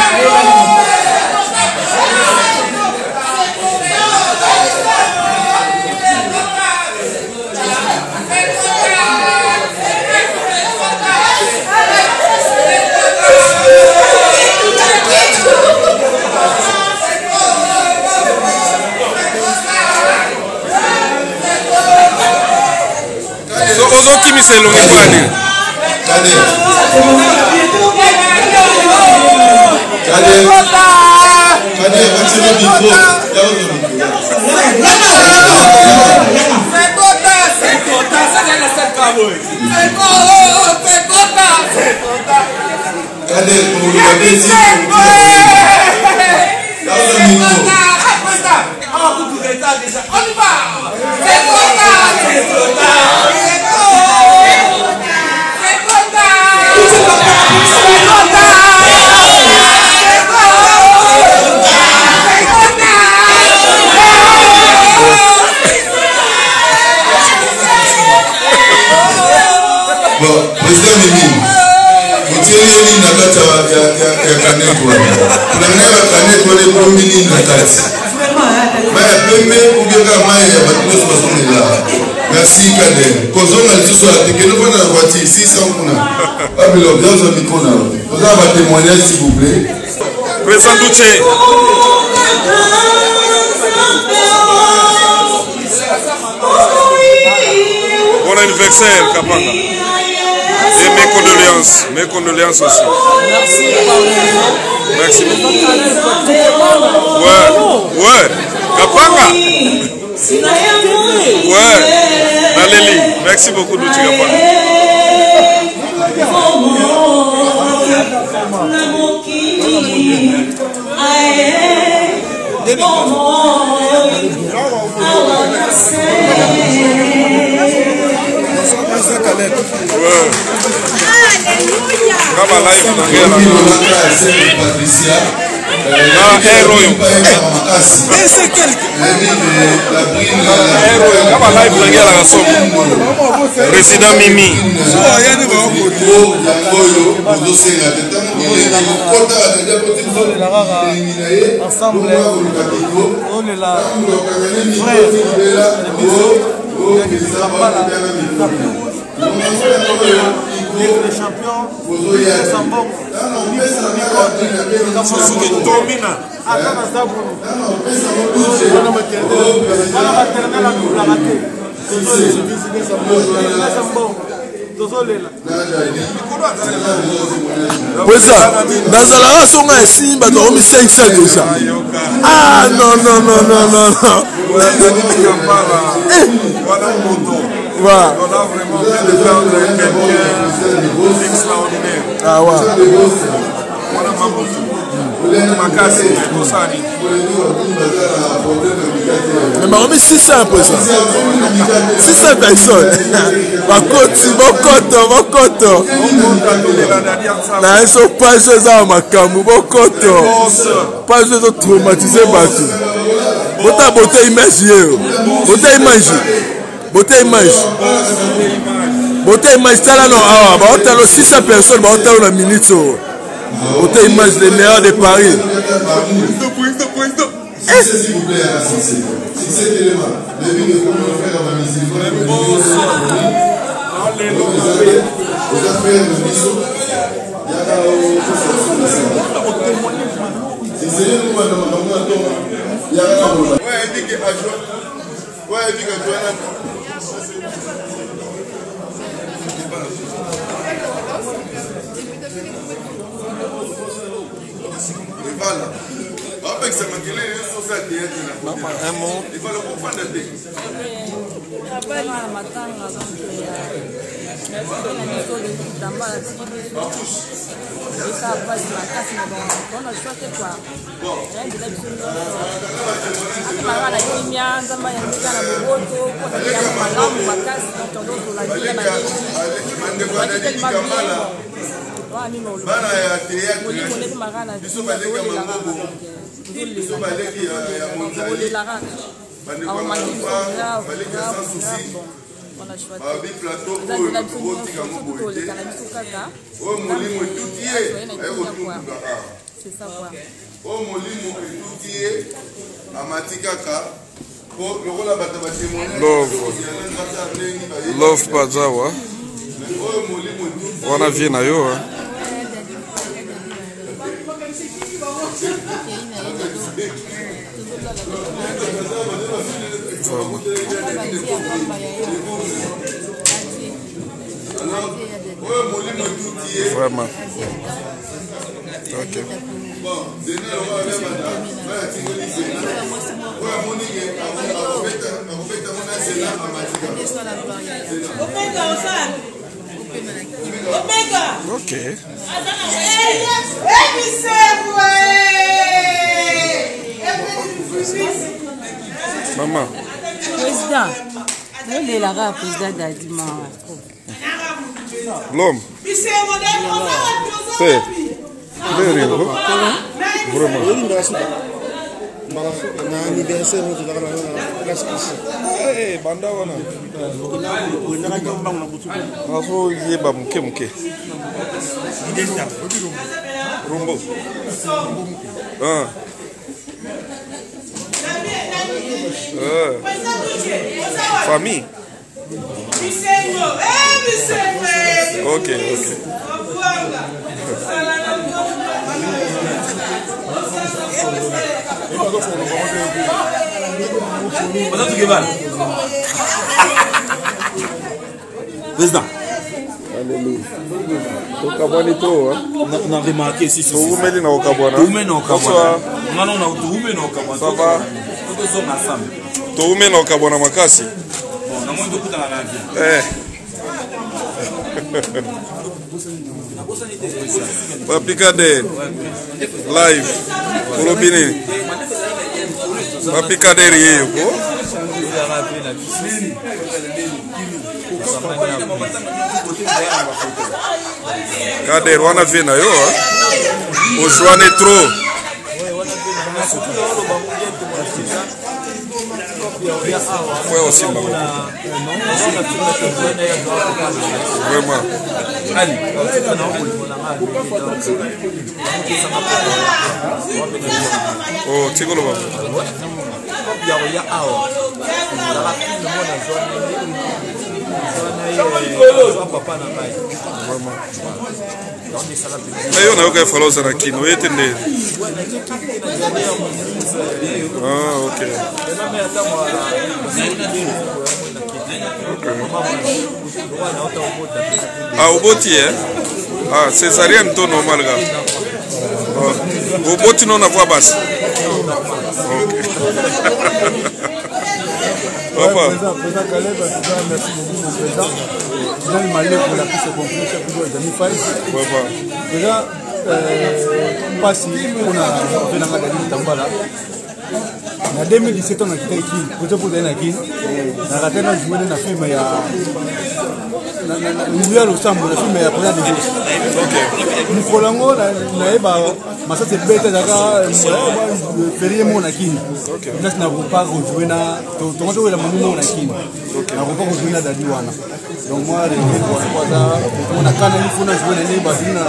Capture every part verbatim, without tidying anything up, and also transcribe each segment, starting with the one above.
C'est long et quoi dire? Allez. Allez. Allez, retirez le micro. C'est Kota, c'est Kota, ça vient de la salle Cowboy. C'est Kota, c'est Kota. Allez, pour le baiser. Dans le micro. Après ça, on va vous dire ça déjà. On y va. C'est Kota, c'est Kota. Bon, président Mimi, vous tirez une ligne à la canette. Vous avez la canette pour les premiers lignes à la mais même ou bien la main, il y a pas de façon de là. Merci Kader. Kozon a dit sur la télé, nous prenons la voiture, six cents pour nous. Ah, mais l'on vient au micro là. Vous avez un témoignage s'il vous plaît. Président Douché. Bon anniversaire, Kapanga. Et mes condoléances, mes condoléances aussi. Merci. Merci beaucoup. Ouais, ouais. Kapanga. Ouais. Naléli. Merci beaucoup, Douché Kapanga. Kama live na ngela Patricia. Ah, héros. Et c'est quel la brille héros. Kama live na ngela na somo. Président Mimi. So ayane ba ko ya koyo ozo senga tetamo ile ni kota de petit zone la rara ensemble on est là frère les champions Sambon Nazala songa simba to mi cinq cents déjà. Ah non non non non non non. Voilà. On a vraiment bien de perdre quelqu'un extraordinaire. Ah ouais. Voilà Mamoudou. Makassi, Tosani. Mais m'a remis six cents pour ça. six cents personnes. Ma côte, mon côte, mon côte. Na eso page za makambu, mon côte. Page zo traumatiser bateau. Bota beauté image yo. Beauté image. Beauté image. Beauté image tala no awa, ba otalo six cents personnes, ba otalo na minute. Beauté image les meilleurs de Paris. S'il vous plaît, si c'est élément, devez le faire à ma musique. Vous avez fait le bisou. Il y a si c'est le moment, il y a un moment. Ouais, il dit que à joie. Ouais, il dit que à joie. Voilà. Avec ça, il faut le comprendre. Bana ya théâtre biso baleka mangobo biso baleki ya monzali baleka sans souci babi plateau oyo otika moboye te oyo molimo etuti ye aye kotunduka C'est ça quoi. Oh molimo etutie amatikaka po lokola bato ba témoigner Love. Love Pazawa. Wana vie na yo hein. Vraiment. Ok. Ok. Maman. Président. Elle est là, président d'Adima. L'homme. C'est. Vraiment. anniversaire de la classe. Eh, banda wana. Naso yeba muke muke. Rumbo. Ah. Ah. Famille. Ok, ok. Président. Alléluia. Okabwani to hein. On a remarqué si c'est. Vous mettez na okabwana. Vous mettez na okabwana. Non non non, vous mettez na okabwana. Ça va. Tout sommes ensemble. To mettez na okabwana makasi. Bon, na moi de kuta na navie. Eh. Papika de live. Kolobini. Papika de riye ko. Kader wana vina yo hein. Oshwane trop. Ouais aussi bah. Vraiment. Oh, Tigolo ba. Ayo na yoka follow sana kino yetende. Ah, okay. Ah, oboti eh? Ah, césarienne to normal ga. Ah, oboti non na voix basse. Okay. Papa. Président Caleb, merci beaucoup mon président. Président Malé pour la piste conclue, chef de Dani Faye. Président, Passi, on a fait la Madame Tambala. En deux mille dix-sept, on a quitté ici. Pour pour aller ici, on a raté notre joueur dans la film il y a. Nous avons le samedi, la film il y a plein de choses. Nous collons là, là bas, mais ça c'est bête d'accord. Férié mon akine. Là n'a pas joué na, ton ton joueur la maman mon akine. N'a pas joué na d'adiwana. Donc moi les on a quand même faut na jouer les bas na.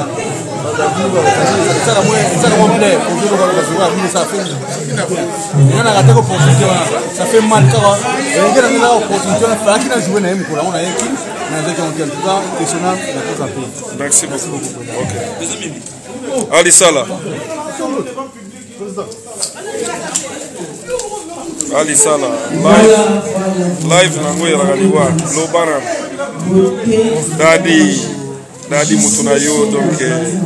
Ça la moi, ça la moi plaît. Pour jouer le joueur, mais ça fait. Il y en a raté pour ça fait mal car. Il y a une opportunité, il faut qu'il joue na même on a équipe. Merci beaucoup. Ok. Ali Sala. Ali Sala. Live. Live na ngoya ragaliwa. Lobana. Dadi. Dadi mutuna yo donc.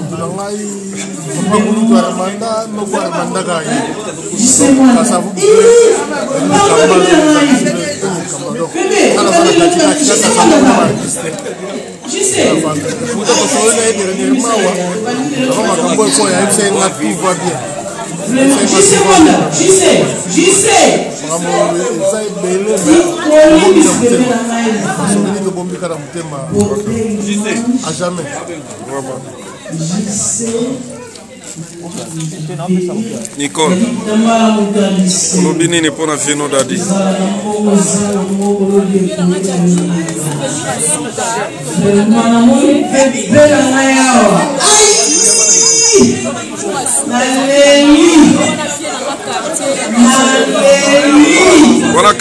À jamais. Nicole. Kolobini ni pona fino dadi.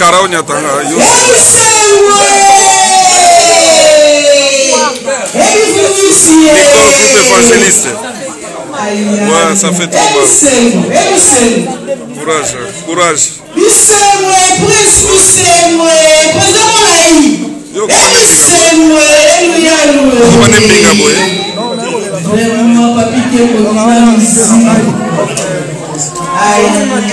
Karao Nyatanga. Nicole, groupe évangéliste. Ouais, ça fait trop mal. Courage, courage. Yo, comment on est bien, boy? Vraiment, papi, qui est pour moi ici. Aïe,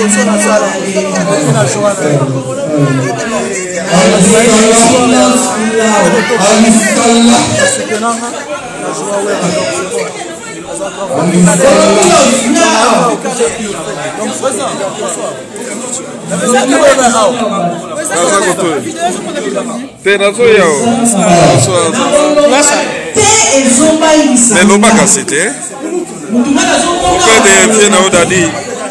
mais l'obaka c'était pourquoi des pieds na odadi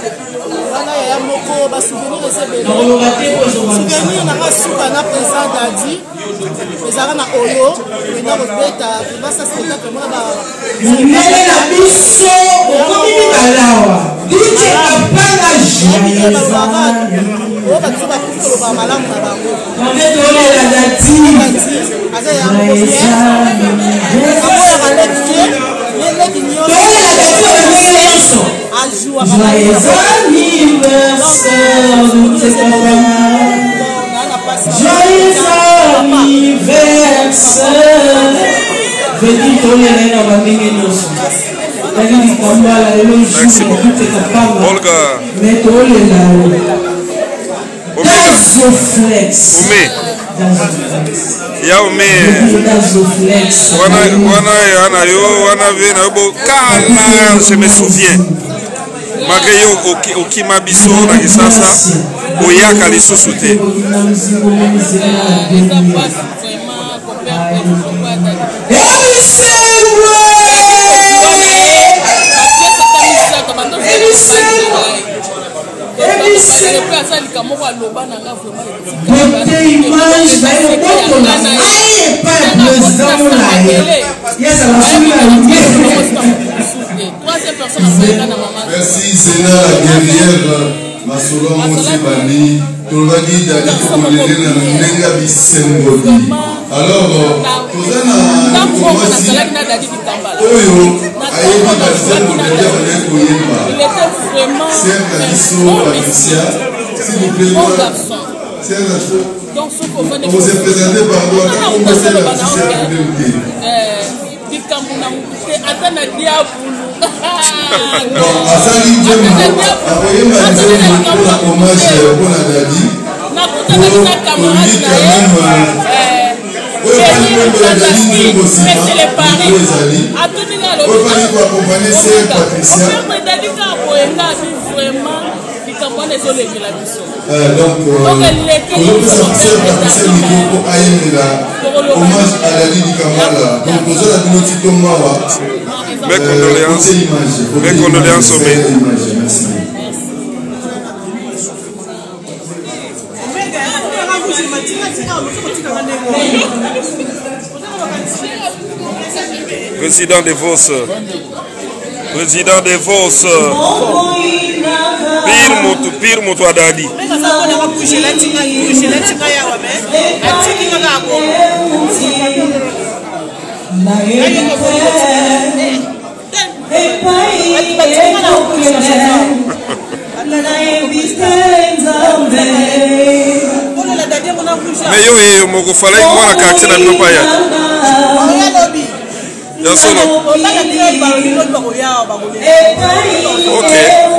souvenir nanga suka na présent dadi ezalaka na olo ena kobeta basa spectacle mona ba mele na biso okomi mikalawa dije kapanga balobaka oyo bato bakufi koloba malamu na bango tolela dati aza yango akoyaka lekike leleki nyonso tolela dati ondenge nyonso ajuaka joyeux anniversaire de tes parents joyeux anniversaire vedi tolela na bandenge nyonso tali likambala lelo jour okuteka panga me tolela Dazoflex ya ome wana wana yana yo wana ve na bo kala je me souviens malgré yo okima biso na kisasa oyaka lisusu te beauté image bayo botona aye pas président molaye yes ala sumi na merci Zena la guerrière masolo mosi bani tolobaki dadi tokolele na ndenge ya bisengoli alors tozana diplomasi oyo ayebi basengo dadi abandaki koyeba ser na biso Patricia s'il vous plaît ser na on vous est présenté par toi on vous fait la t-shirt de l'outil asali njema akoyemba nzembo mpona hommage mpona dadi olingi quand même oyo fani koyembola dadi nzembo nsima mikro ezali oyo fani koakompagne ser Patricia donc tozopesa ser Patricia mikro mpo ayembela hommage à dadi likamala donc tozola bino ti tomawa mes condoléances mes condoléances au maire. Président des Vos, président des Vos, pire moto, pire moto à Dadi. Mais yo yo moko fala ko na ka tsena bino pa ya ya solo ok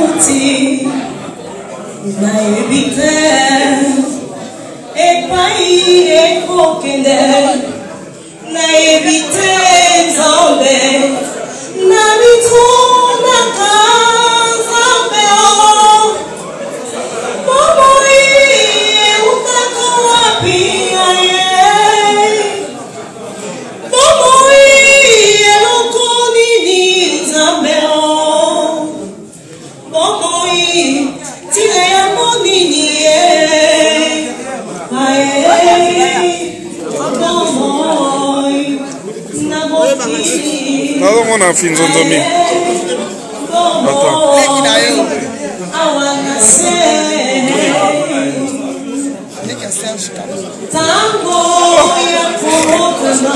Nado mona finzonzomi. Attends. Serge Camille. Tango ya kotama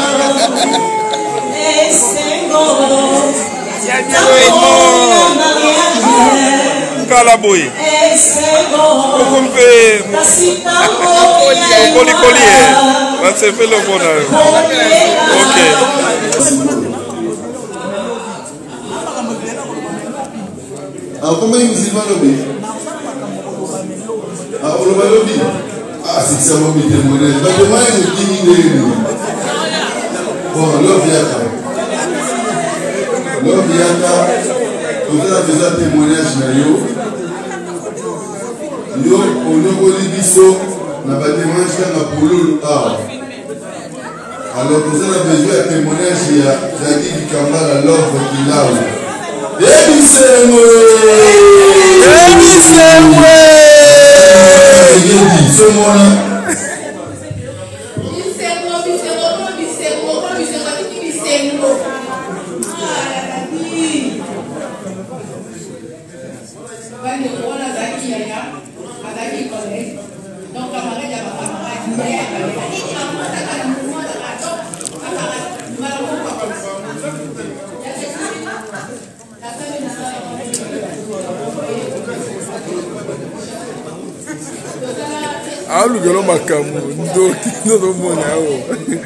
esengo tango ya mariage Kalaboy esengo okompe kasi tango ya kolikoli va se fait le bonheur. Ok. Alors comment il nous y va lobby? Ah, on va lobby. Ah, c'est que ça va me témoigner. Mais demain, il nous dit qu'il bon, l'homme yaka. L'homme yaka, on a déjà témoignage na yo. Yo, on a volé biso, on a pas témoignage dans la poule. Ah. Alors, vous avez besoin de témoignage, il y a Zaki Bikamba, la l'ordre qui l'a. Ebisemwe! Ebisemwe! Somona. Bisengo, bisengo, bisengo, bisengo, bisengo. Bani kuona Zaki yaya, Zaki collègue. Donc camarade ya camarade. Ah, le gars makambo, ndoki, non mon awo.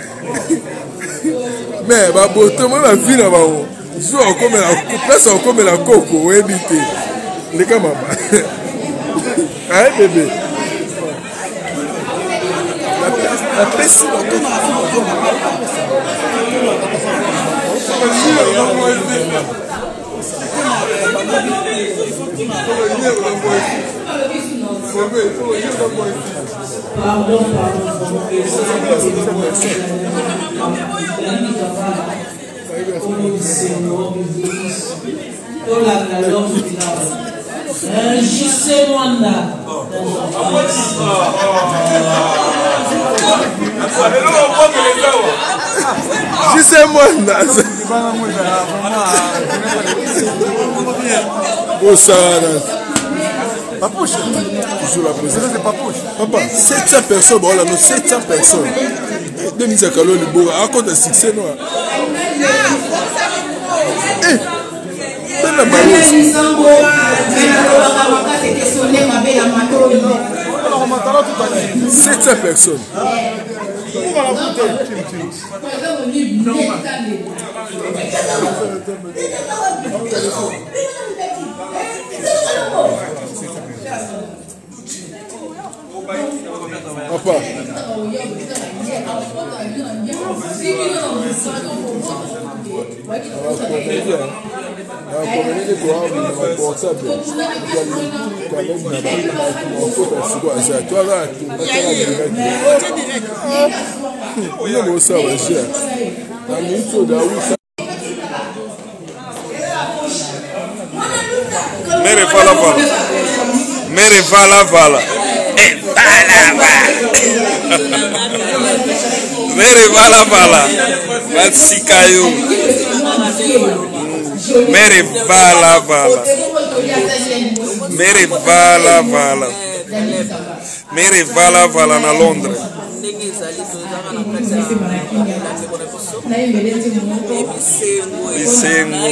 Mais bah boto moi la vie là bas. Zo comme la place comme la coco, ouais bité. Les gars maman. Ah bébé. La peste là tout Pardon, pardon, J C Mwanda. Bosana. Papouche. Toujours la présence. C'est Papouche. Papa, sept cents personnes, voilà, nous sept cents personnes. deux mille Zakalo, le beau, à cause de succès noir. Eh, c'est la balance. sept cents personnes. Papa. Mere vala vala. Mere vala vala. Mere vala vala. Matsikayo. Mere vala vala. Mere vala vala. Mere vala vala na Londres. Bisengo.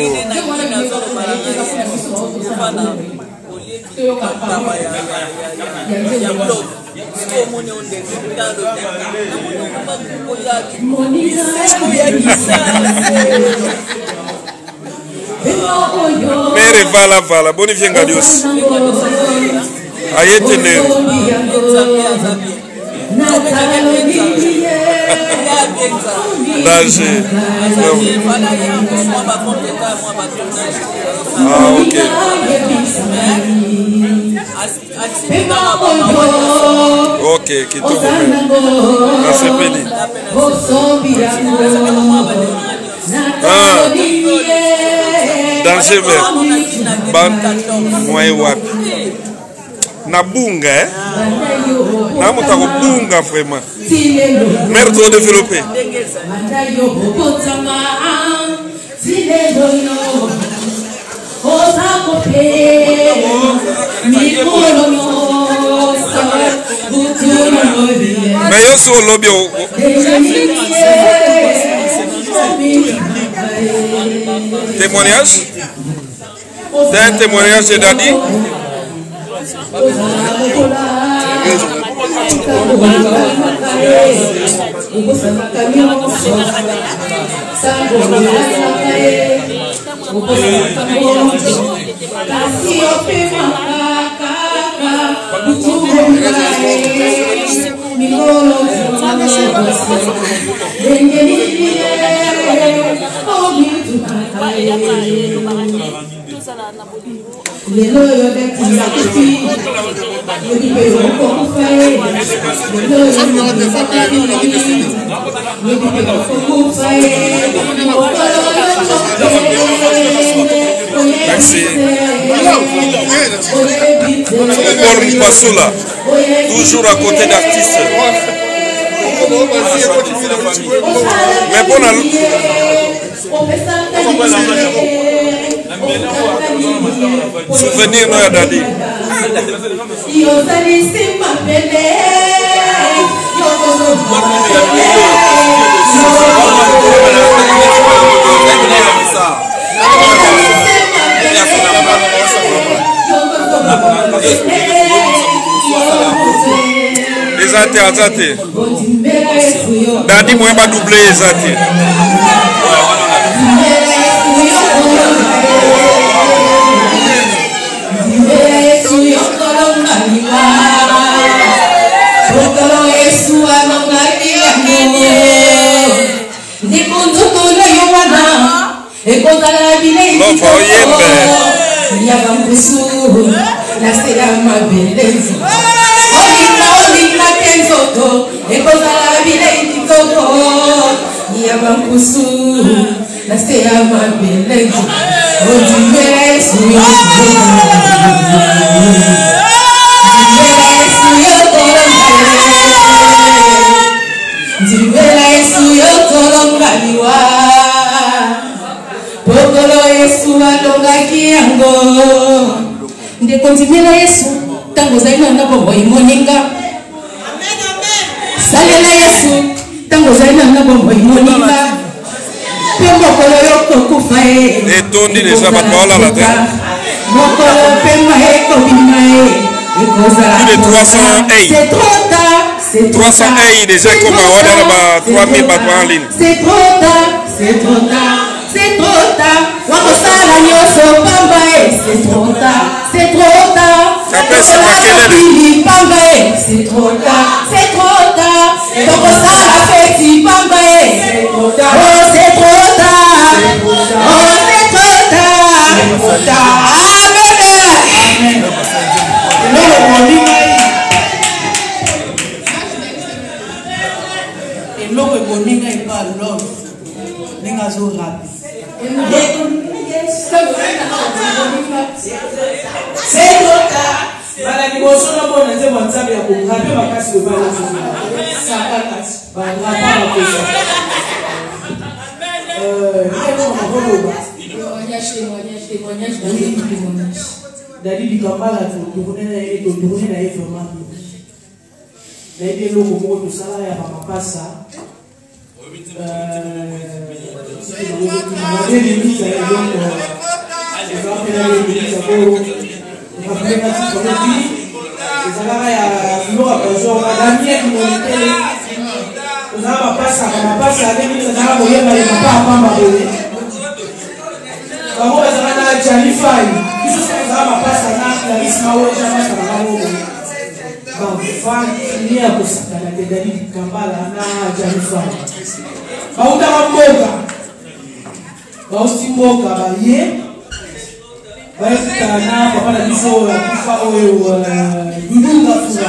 Mere vala vala. Bonifié Dios. Ayete nero. Danger. Ah, ok. Ok, qui tombe. C'est fini. Ah. Danger, mais. Ban. Moi, wapi. Na bunga, eh? Na mutako bunga vraiment. Mère trop développée. Mi Mais yo sur le lobby. Témoignage? C'est un témoignage de Dadi? Lelo yo de kusakuti yo di pe yo ko kufaye lelo yo de kusakuti yo di pe yo ko kufaye Merci. Paul Mpassoula, toujours à côté d'artistes. Mais bon, souvenir no ya Dadi. Ezate azate. Dadi moi ba doubler ezate. L'enfant yembe. Pokolo Yesu alongaki yango ndeko ndimela Yesu tango zali na ndako boye moninga salela Yesu tango zali na ndako boye moninga pe mokolo yoko kufa e etondi déjà batola la terre mokolo pe mahe kobima e ekozala plus de trois cents hey c'est trop tard c'est trois cents hey déjà comme on a trois mille bateaux en ligne c'est trop tard c'est trop tard c'est trop tard wakosala nyonso pamba e c'est trop tard c'est trop tard kapesi makelele pamba e c'est trop tard c'est trop tard tokosala feti pamba e c'est trop tard oh c'est trop tard oh c'est trop tard amen eloko moninga eloko ekoninga epa love ndenge azorapi c'est trop tard bala liboso na bona nzembo nzambe ya korape makasi kobala sakakasi barapa bakosa Dadi Bikambala tourné na ye tourné na ye vraiment na ye eloko moko tosala ya bamapasa bausi mboka baye bayekutana papa na biso kufa oyo lulunga fula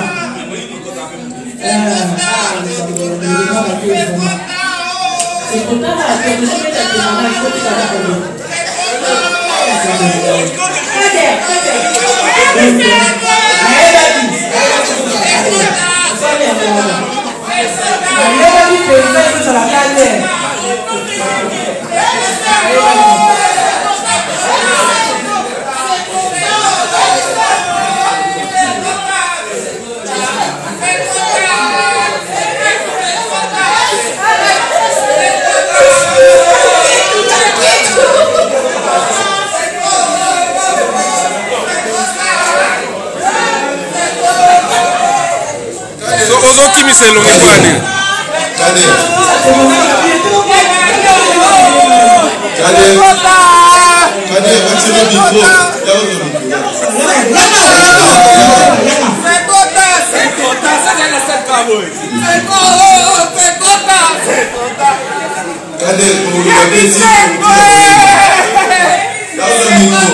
Obimisa elongi bani. Kader. Kader. Kader, retirez le micro. Kader, pour le plaisir. Dans le micro.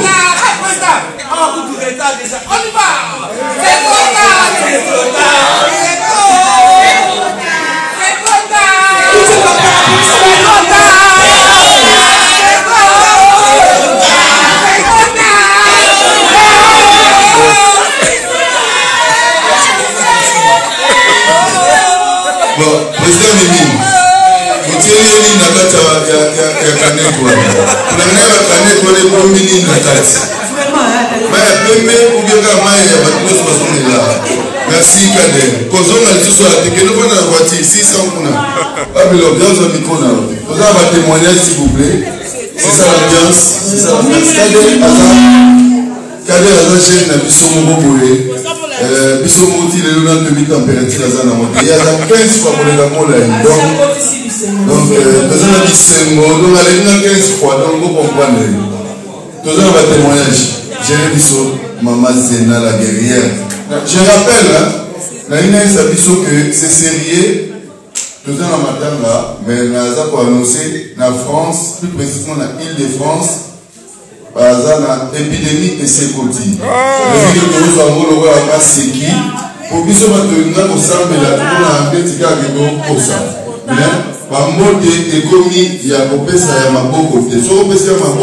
Bon, président Mimi, vous tirez une nakata ya Kanet wana. Unangana ya Kanet wana bombi ni nakati. Maya pembe kubiaka maya ya batunos basonela. Merci Kader. Kozonga lisusu la tekeno kwa na voiture six cents kuna. Babilo bien au micro na. Vous avez un témoignage s'il vous plaît. C'est ça l'ambiance, c'est ça l'ambiance. Kader Azar. Kader Azar chef na biso moko boye. Biso moti le lona demi température Azar na moto. Il y a quinze fois pour les mola. Donc donc besoin de bisengo, donc allez na quinze fois donc vous comprenez. Tous un témoignage. J'ai biso Maman Zena la guerrière. Je rappelle, hein, que c'est sérieux, tout un matin là, mais nous avons annoncé la France, plus précisément la Île-de-France, par exemple, l'épidémie et ses côtés. Le vidéo que nous avons le roi à Seki, pour que nous soyons là pour ça, mais là, nous avons un petit gars qui est pour ça. Mais, par mode d'économie, il y a un peu ça, il y a un peu de ça, il y a un peu de ça, il y a un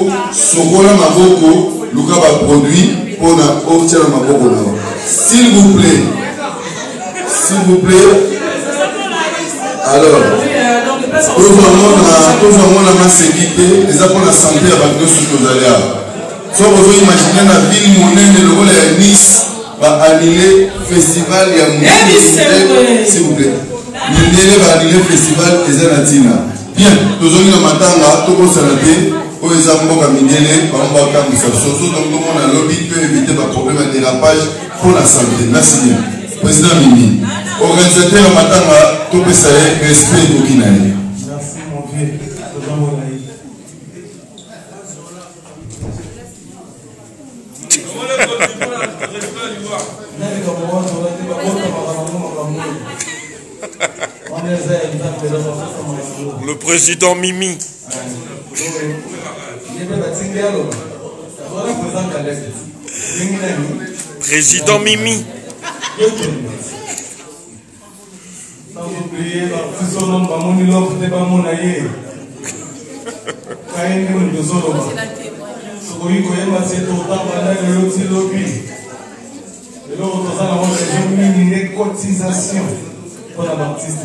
peu de le cas va produit pour obtenir ma bobo. S'il vous plaît, s'il vous plaît, alors, tout le monde a ma sécurité, les apports de la santé avec deux sous nos aléas. Si vous imaginez la ville monnaie de l'eau, la Nice va annuler le festival, il y a s'il vous plaît. L'Indélé va annuler le festival des Anatina. Bien, nous avons un matin là, tout le monde pour les amours à Mindélé, par exemple, donc tout le monde a lobby peut éviter les problèmes de dérapage pour la santé. Merci bien. Président Mimi, organisateur en matin, tout peut saluer respect au Kinaï. Merci mon vieux. Le président Mimi. Président Mimi. Sans oublier la fusion de Bamoni Love de Bamonaye. Kaini Ndozoro. Sokoyi Koyema c'est au temps de l'autre lobby. Et là, on a une cotisation pour la baptiste.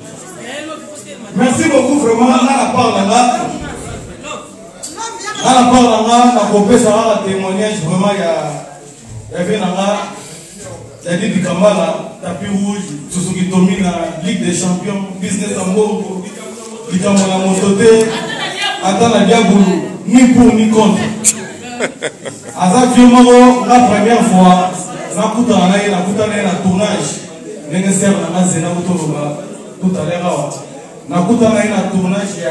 Merci beaucoup vraiment. À la part là-bas. À la part là-bas, la copie ça va témoignage vraiment il y a il y avait là-bas. Il y a dit du Kambala, tapis rouge, Suzuki Tomi la Ligue des Champions, business en Borgo, du Kambala Mototé, attends la Diaboulou, ni pour ni contre. À ça, la première fois, la puta na la puta na la tournage, nécessaire na mazena autoroba tout à l'heure. La puta na la tournage il y a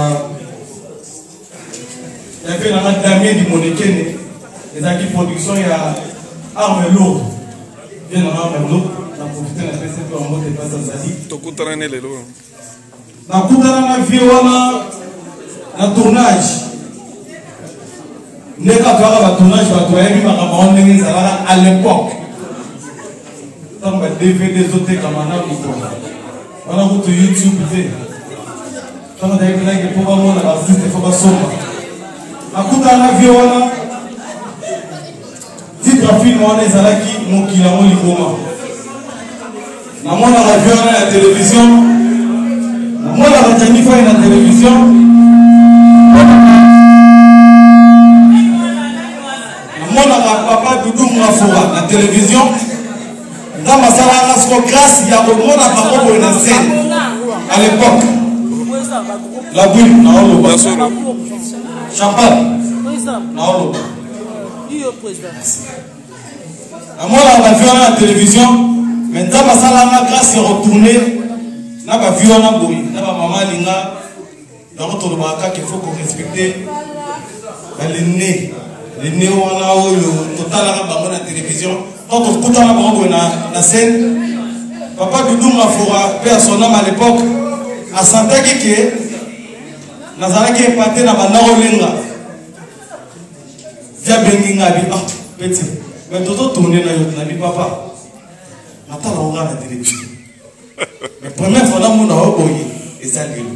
il y avait la Damien du Monekene, les acquis production il y a armes lourdes. Bien en armes lourdes, on a profité de la P C P en mode de passe à Zali. Tokutana les lourds. La puta na la vie la tournage. N'est pas voir le tournage, va trouver un à l'époque. Tant que D V D autres comme on a on a beaucoup YouTube. Tant que des blagues pour voir mon artiste, il faut pas sauver. À coup d'un avion, titre film on est à la qui mon kilamo l'icoma. La moi la radio la télévision, la moi la radio ni fois la télévision. Mon papa Doudou Mafora, la télévision, dans ma salle à grâce, il y a au monde à Papa pour une scène. À l'époque, la bulle, la holo, champagne, la holo. À moi, on a vu à la télévision, Mais dans ma salle, grâce à retourner, n'a pas vu un abouille, n'a pas maman linga, dans notre baka qu'il faut qu'on respecte les nez, les nez on a le total à la télévision. Quand on coupe dans la bande na scène, papa Doudou m'a fora père son âme à l'époque, à Santa Kike, Nazaraki est parti dans la Naolinga. Via Benginga, ah, petit, mais tout tourner dans la vie papa. Attends, on regarde la télévision. La première fois, on a envoyé et ça lui.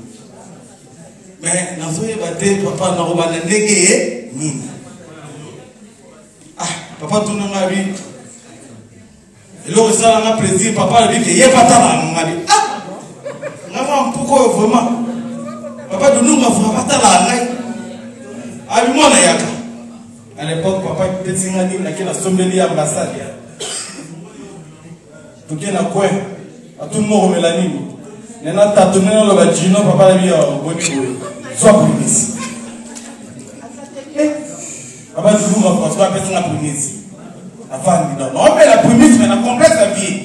Mais dans ce battu, papa n'a pas négé ni. Ah, papa tourne dans la vie. Et là, ça a plaisir. Papa a dit qu'il n'y a pas de temps. Ah, pourquoi vraiment? Papa de nous, on va pas de ah, moi, à l'époque, papa petit a dit qu'il a sommelier à l'ambassade. Tout est dans coin. À tout le monde, Mélanie. Il y a un tatouage dans le bâtiment, papa a dit sois prémisse. Papa dit vous, on va faire la prémisse. La femme dit non, mais la prémisse, mais la complexe la vie.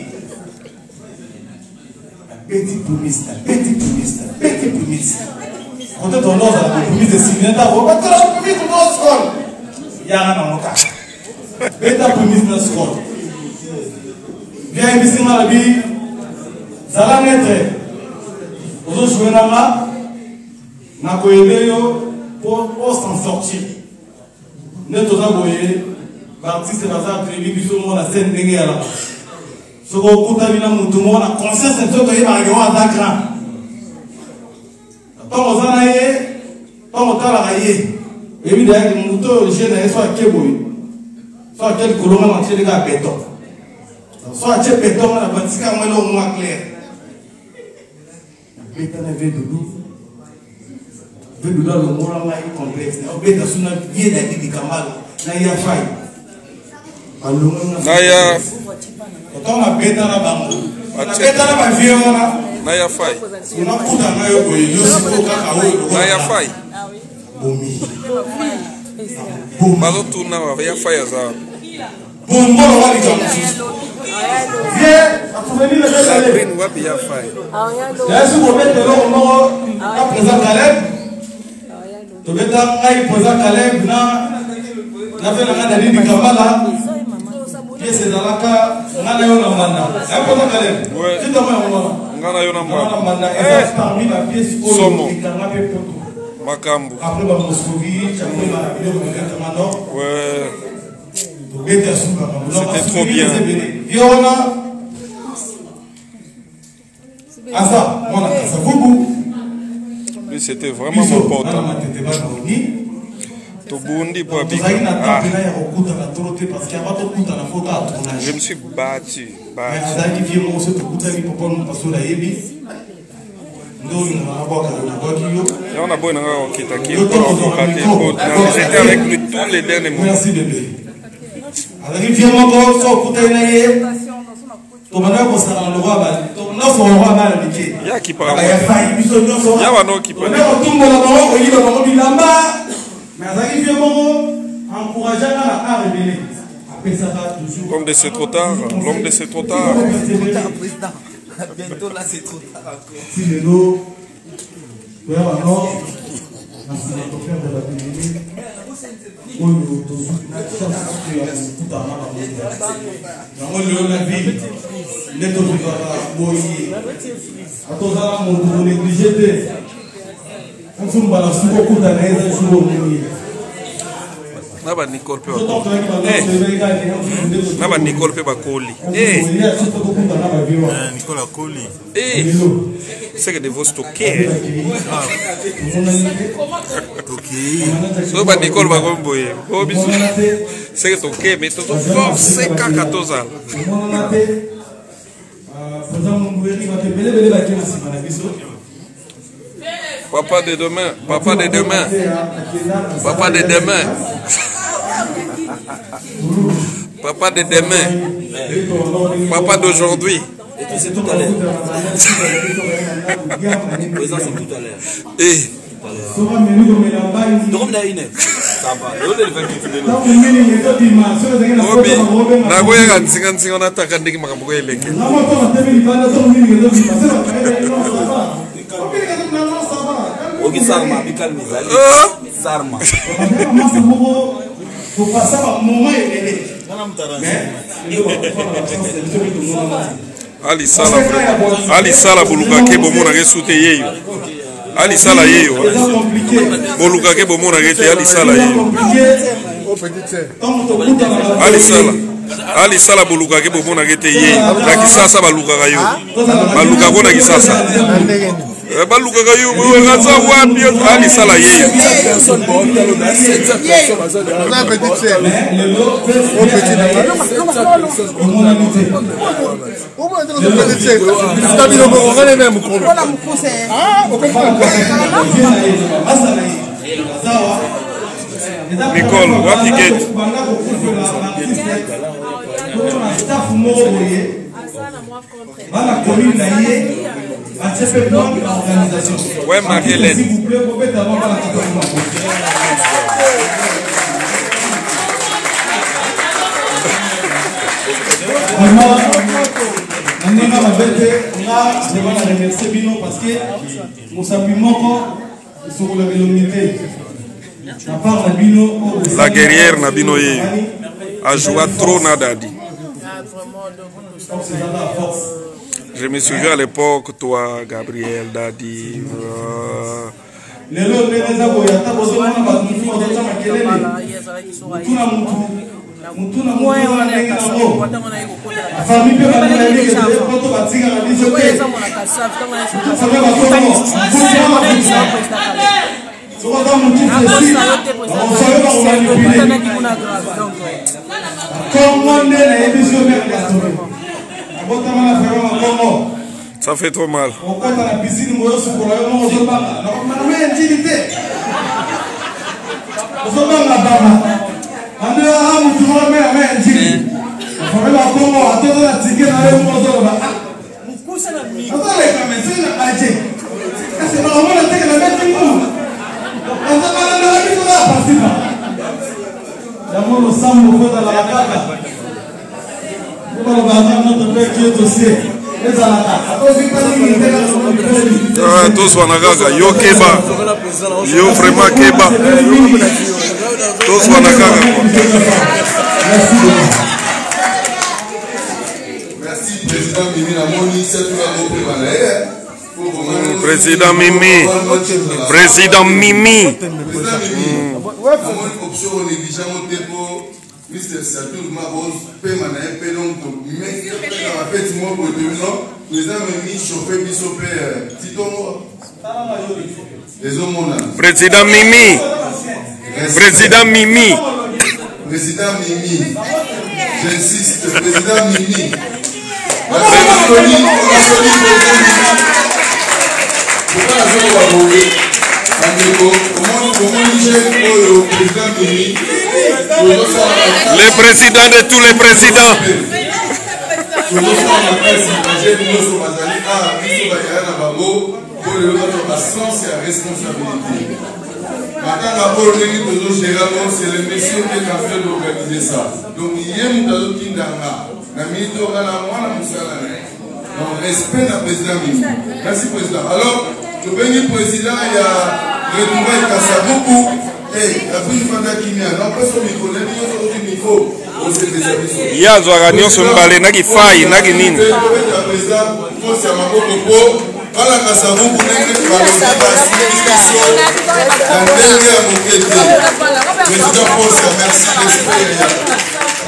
La petite prémisse, la petite prémisse, la petite prémisse. Quand on a la prémisse de Sylvain, on va faire la prémisse de notre school. Il y a un an. La prémisse de notre school. Viens ici dans la vie. Ça va naître. Vous jouez là-bas. Na koyebe pour s'en sortir. Ne toza boye, l'artiste va s'attribuer du monde la scène de guerre. Ce qu'on coupe na mutu mo na conscience de ce que va yo attaquant. Tant aux anaye, tant au talaye. Et puis derrière le mutu jeune soit keboy. Soit quel colon na tirer ga béton. Soit tirer béton na batika mo lo mo clair. Béton na veut de nous. Veut nous donner le mot là complexe. On peut dans une vie d'aller du Kamal. Naya faille. Naya. Quand on a bête dans la banque. On a bête dans la vie on a. Naya faille. On a coup dans Naya boy. Naya faille. Bomi. Malo tu na Naya faille ça. Bon bon on va dire. Viens, à souvenir le Caleb. Green wapi ya faille. Là si vous mettez le nom à présent Caleb. Tu veux t'engager pour ça Caleb na na fait la nani di Kamala qui c'est dans la cas na yo na manda et pour ça Caleb tu t'as moi ngana yo na manda et parmi la pièce au qui kanga pe poto makambu après ba Moscovie tu as pris la vidéo de Katamano ouais c'était trop bien Yona Asa mon ça vous lui c'était vraiment mon pote. Tobundi pour habiter. Ah. Je me suis battu. battu. Et on a beau j'étais avec lui tous les derniers mois. Merci bébé. Il y a qui parle. Il y a un qui parle. L'homme de c'est trop tard. L'homme de c'est trop tard. Bientôt là c'est trop tard. Naba Nicole pe bakoli. Eh. Naba Nicole pe bakoli. Eh. Nicolas Coli. Eh. C'est que de vos stocker. So ba Nicole ba gomboye. Bo bisu. C'est que toquer mais to force quatorze ans. Papa de demain, papa de demain, papa de demain, papa de demain, papa d'aujourd'hui. Et puis c'est tout à l'heure. Présent c'est tout à l'heure. Et Dorme là une heure. obi nakoyaka nzinganzinga nataka ndenge makambo koyeleke ali sala ali sala buluka ke bomona ke sute yeyo ali sala yeyo boluka ke bomona ke te ali sala yeyo ali sala ali sala boluka ke bomona ke te yeyo na kisasa baluka kayo baluka kona kisasa baluka kayo ngaza wapi ali sala yeyo Nicole, what you get? Ouais, Marie-Hélène. La guerrière Nabino a joué trop Nadadi. Je me souviens à l'époque, toi, Gabriel, Dadi. Euh... Ça fait trop mal. Ah, tous wanagaga, yo keba, yo vraiment keba, tous wanagaga. Merci président Mimi Namoni, c'est tout la Président Mimi, président Mimi. Option négligeable pour mister Saturne Maros, paiement à un peu donc, mais il y a un petit mot pour le président Mimi, chauffeur Bissopé, Tito, les hommes. Président Mimi, président Mimi. Président Mimi, j'insiste, président Mimi. Le président de tous les présidents. C'est le monsieur qui est en train d'organiser ça. Donc, il y a un qui donc, respect du président Mimi. Merci, président. Alors, je vais dire président, il y a retrouvé Kassaboubou. Et la plus de qui vient. Non, pas son micro, les micro. Il y a un agneau sur le balai, nagi faille, nagi nini. Le président, il faut que voilà Kassaboubou, il va président Posa, merci, respect.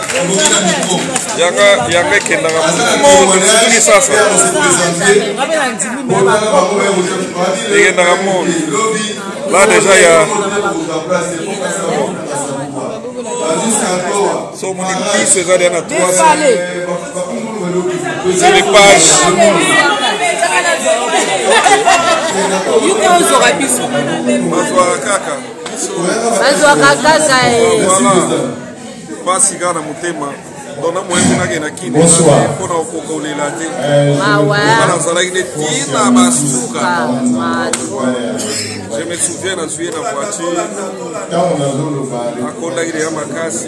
Yanga yanga kenda mo ni sasa yanga mo là déjà il y a so mon église c'est déjà à trois cents c'est les pages yuko zora biso mazwa kaka mazwa kaka voilà basi kana mutema Donc, moi, je suis là qui Bonsoir. pour nous coller la tête. Ah ouais. Je me souviens, je suis dans la voiture. À cause de la Makassi,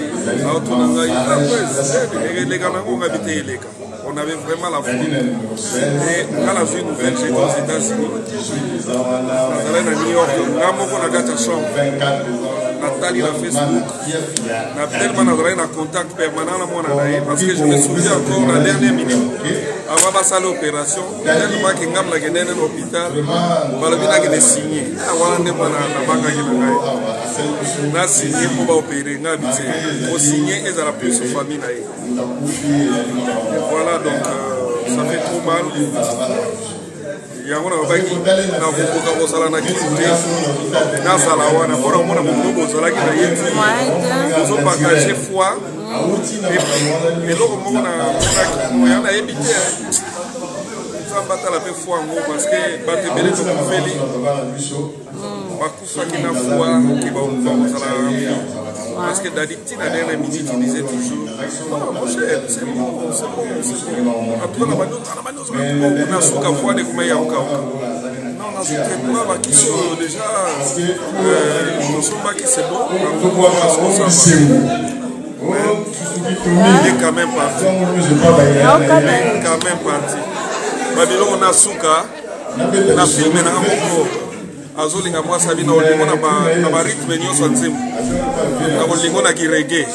on avait vraiment la foi. Et quand la vie nouvelle, j'étais aux États-Unis. On allait à New York, on a gagné la chambre. Nathalie na Facebook, na tellement na contact permanent parce que je me souviens encore la dernière minute avant de passer l'opération, tellement que ngam la gagné dans l'hôpital, voilà bien que de signer. Avant de prendre la banque qui n'a pas signé pour opérer, n'a habité. Pour signer, ils ont la plus de famille. Voilà donc ça fait trop mal. Yango na baki na kukuka kosala na kite na sala wana pona mona mungu bozala ki na yeti zo partager foi et loko moko na na na ebité ça bata la pe foi ngo parce que bate bele to kufeli bakufa kina foi ki ba bozala parce que d'addict na dernière minute il disait toujours mon cher c'est bon c'est bon c'est bon après na bando na bando na suka foi de kuma ya uka non na suka kwa qui sont déjà euh sont pas qui c'est bon on peut voir parce que ça il est quand même parti il est quand même parti babilo na suka na filme na moko azolinga mwasi abi na olingo na ba na ba rythme nyonso nzembo na olingo na kirege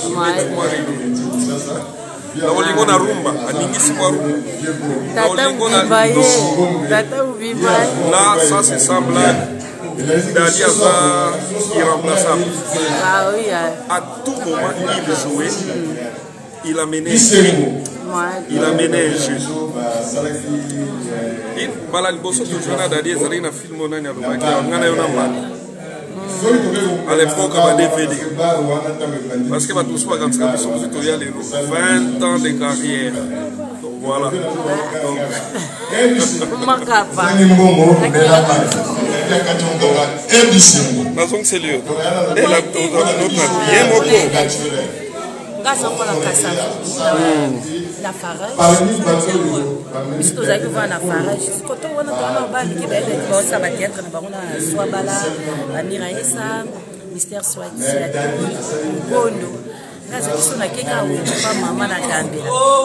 na olingo na rumba aningisi kwa rumba na olingo na tata uviva là ça c'est semblable Dali Aza irremplaçable. Ah oui. À tout moment il jouait, il a mené un jeu. Il a mené un jeu. Il bala liboso toujours na dali ezali na film on a lobaki ngana yona mbala. À l'époque à D V D. Parce que bato soit quand ça biso tutoriel vingt ans de carrière. Voilà. Donc Makapa. Nazong c'est lui. Et la notre bien moko. Ngasa kwa la kasa. La farage. Si tu as vu la farage, quand on a un bal qui est là, ça va être na soit bala, Amira Essa, Mystère Swati, Bondo. Là, c'est sur la keka ou pas maman na Gambia.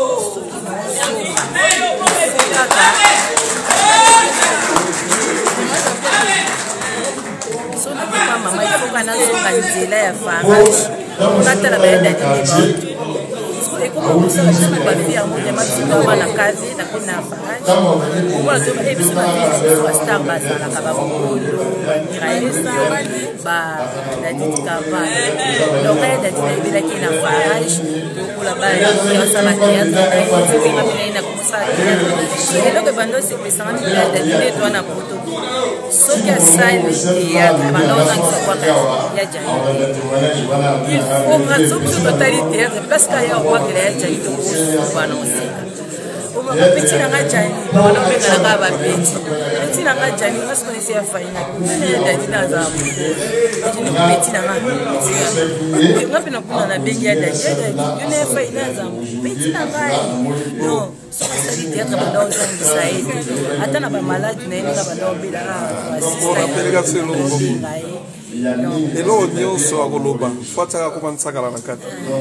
So na keka mama, il faut qu'on a sur la nzela ya farage. On a tellement d'aide. Et comme on sait que c'est pas bien, on est maximum à la case, la peine à farage. On va se faire des choses à Star Bas, à la Cababo, Miraïsa, la dite Kaba. L'oreille a dit qu'il y a un farage, pour la balle, ça va théâtre, il a commencé à théâtre. Et là, le bando, c'est que ça va être donné, toi, on a proto. Ce qui a ça, il y a un bando, il y a déjà. Il faut prendre toute totalité, parce qu'il y a un roi qui est déjà eu de annoncer. Petit n'a jamais on a fait la cave petit. Petit n'a jamais parce qu'on essaie de faire une petite nazar. Petit n'a jamais. Et moi, puis on a béni à la tête. On a fait une nazar. Petit n'a pas. Non. Sur la sanité, on a dans le Sahel. Attends, on a pas malade, mais on a pas dormi là. On a fait le et là, on y a aussi un goloba. Faut que ça commence à la carte.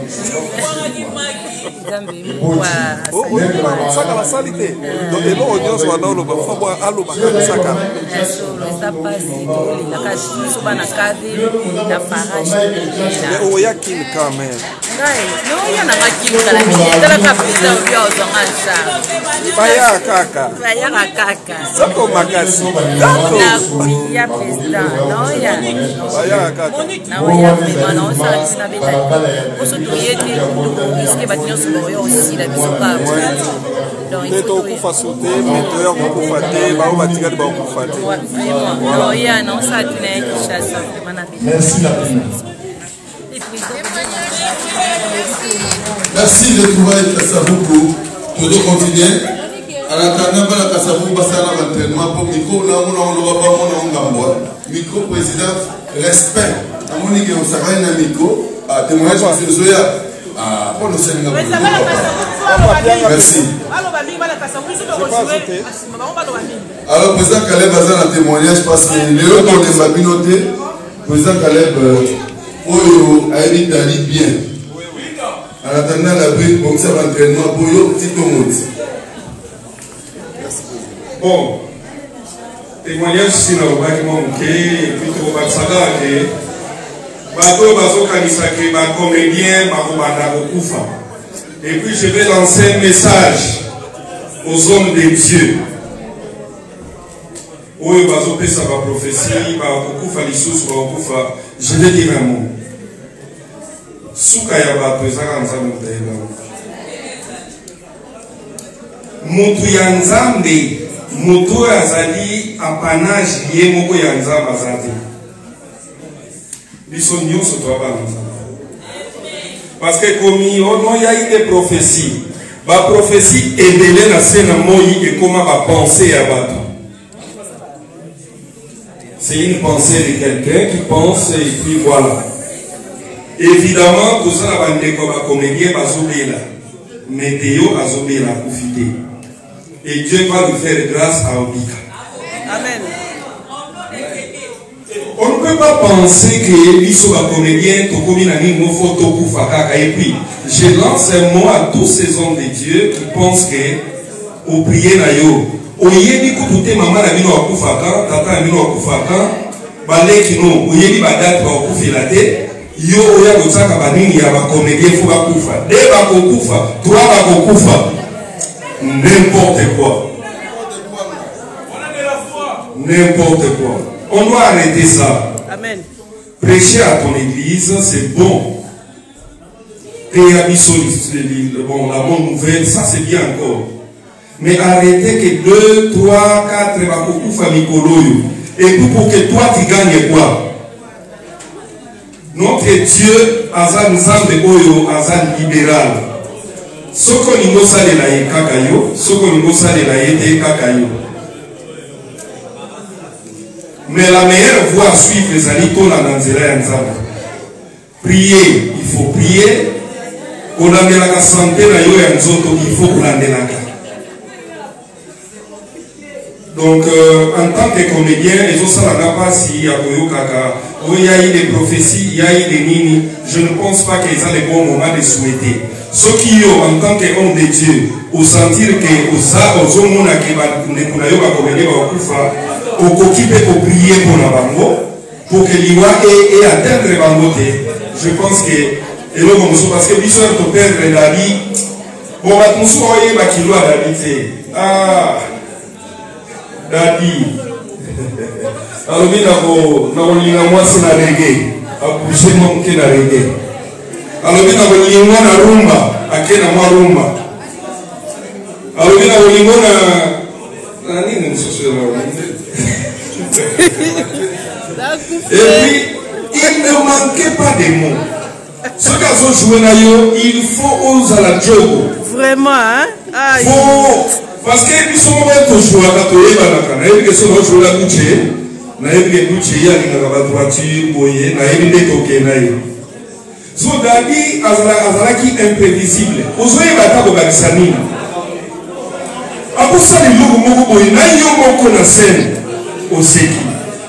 Oh, on a ça à la salité. Donc, et là, on y a aussi un goloba. Faut boire à l'eau, ça carte. Ça passe. La carte, sur la carte, la farage. Mais on y a qui quand même. Non, il y en a qui sont dans la vie. Dans la capitale, on y a aussi un Baya kaka. Baya kaka. Sako makasi. Il y a président. Non, il y a. Baya kaka. Non, il y a vraiment. Non, ça reste la bête. Pour se trouver, ce qui va tenir sur le aussi, la mise au cas. Donc, il faut que sauter, mais tu as beaucoup faté, bah on va tirer de beaucoup faté. Non, il y a non, ça tenait qui chasse vraiment la bête. Merci la merci de trouver Kasavubu. Tout de continuer. À la Canada, la Kasavubu va faire l'entraînement pour micro. Là, on a un peu de micro président. Respect. À mon niveau, ça va être un micro. À témoignage de Zoya. Ah, bon, nous sommes Mais ça va la Merci. Alors, président Caleb a un témoignage parce que les autres ont des mabinotés. Président Caleb, Oyo a dit d'aller bien. En attendant la brique, comme ça, l'entraînement, Boyo, petit tomate. Bon, témoignage si na obaki moke et puis to batsaka ke bato bazo kanisa ke ba comédien ba kobanda kokufa. Et puis je vais lancer un message aux hommes de Dieu. Oyo bazo pesa ba prophétie ba kokufa lisusu ba kokufa. Je vais dire un mot. Suka ya bato ezaka nzambe mutayeba. Mutu ya nzambe moto azali apanage ye moko ya nzambe azali biso nyonso toabana nzambe parce que komi ono ya eu des prophéties ba prophétie ebele na se na moi ekoma ba pensée ya bato. C'est une pensée de quelqu'un qui pense et puis voilà. Évidemment tout ça na bandeko ba comédien bazobela météo azobela kufite. Et Dieu va lui faire grâce à Obika. Amen. On ne peut pas penser que l'Iso va comédien, Tokomi Nani, Mofo, Toku, Fakaka. Et puis, je lance un mot à tous ces hommes de Dieu qui pensent que, au prier Nayo, Oyebi Koutoute, Maman Nabino Akufaka, Tata Nabino Akufaka, Balekino, Oyebi Badat, Bakufilate, Yo Oya Gotaka Banini, Yaba comédien, Fubakufa. Dès Bakokufa, toi Bakokufa. N'importe quoi. N'importe quoi. On doit arrêter ça. Amen. Prêcher à ton église, c'est bon. Et bon, la bonne nouvelle, ça c'est bien encore. Mais arrêtez que deux, trois, quatre, beaucoup famille koloyo. Et puis pour que toi tu gagnes quoi? Notre Dieu, Azan Zambe Oyo, Azan libéral. Soko ningo sale la ye kakayo, soko ningo sale la ye te kakayo. Mais la meilleure voie à suivre les alito la nanzela ya nzambe. Prier, il faut prier. Kolandelaka santé na yo ya nzoto, il faut kolandelaka. Donc euh, en tant que comédien, les autres n'a pas si ya koyo kaka, il y a eu des prophéties, il y a eu des nini. Je ne pense pas qu'ils ont le bon moment de souhaiter. Ce qui est en tant qu'homme de Dieu, au sentir que aux hommes qui au occupé pour prier pour la bango, pour que l'Iwa ait atteindre le bango. Je pense que, et là, parce que l'histoire de perdre la vie, bon, bah, nous sommes voyés, bah, qu'il doit l'habiter. Ah, Dadi. Alors, nous avons, nous avons, nous avons, c'est la reggae. Approcher mon qui la reggae. Alors, nous avons dit na rumba, akena mwa rumba. Alors, nous avons dit na nani ni sosio na. Et puis, il ne manquait pas de mots. Ce qu'ils ont joué là, il faut oser la jogo. Vraiment, hein? Aïe. Faut, parce que ils sont tous joués à Katoye Banaka. Ils sont tous joués à Kouché. Naïb les Kouché, il y a une voiture, boye, naïb les Toké, so Dadi azalaki imprévisible. Ozoye batako bakisani. Akosa le logo moko boye na yo moko na scène oseki.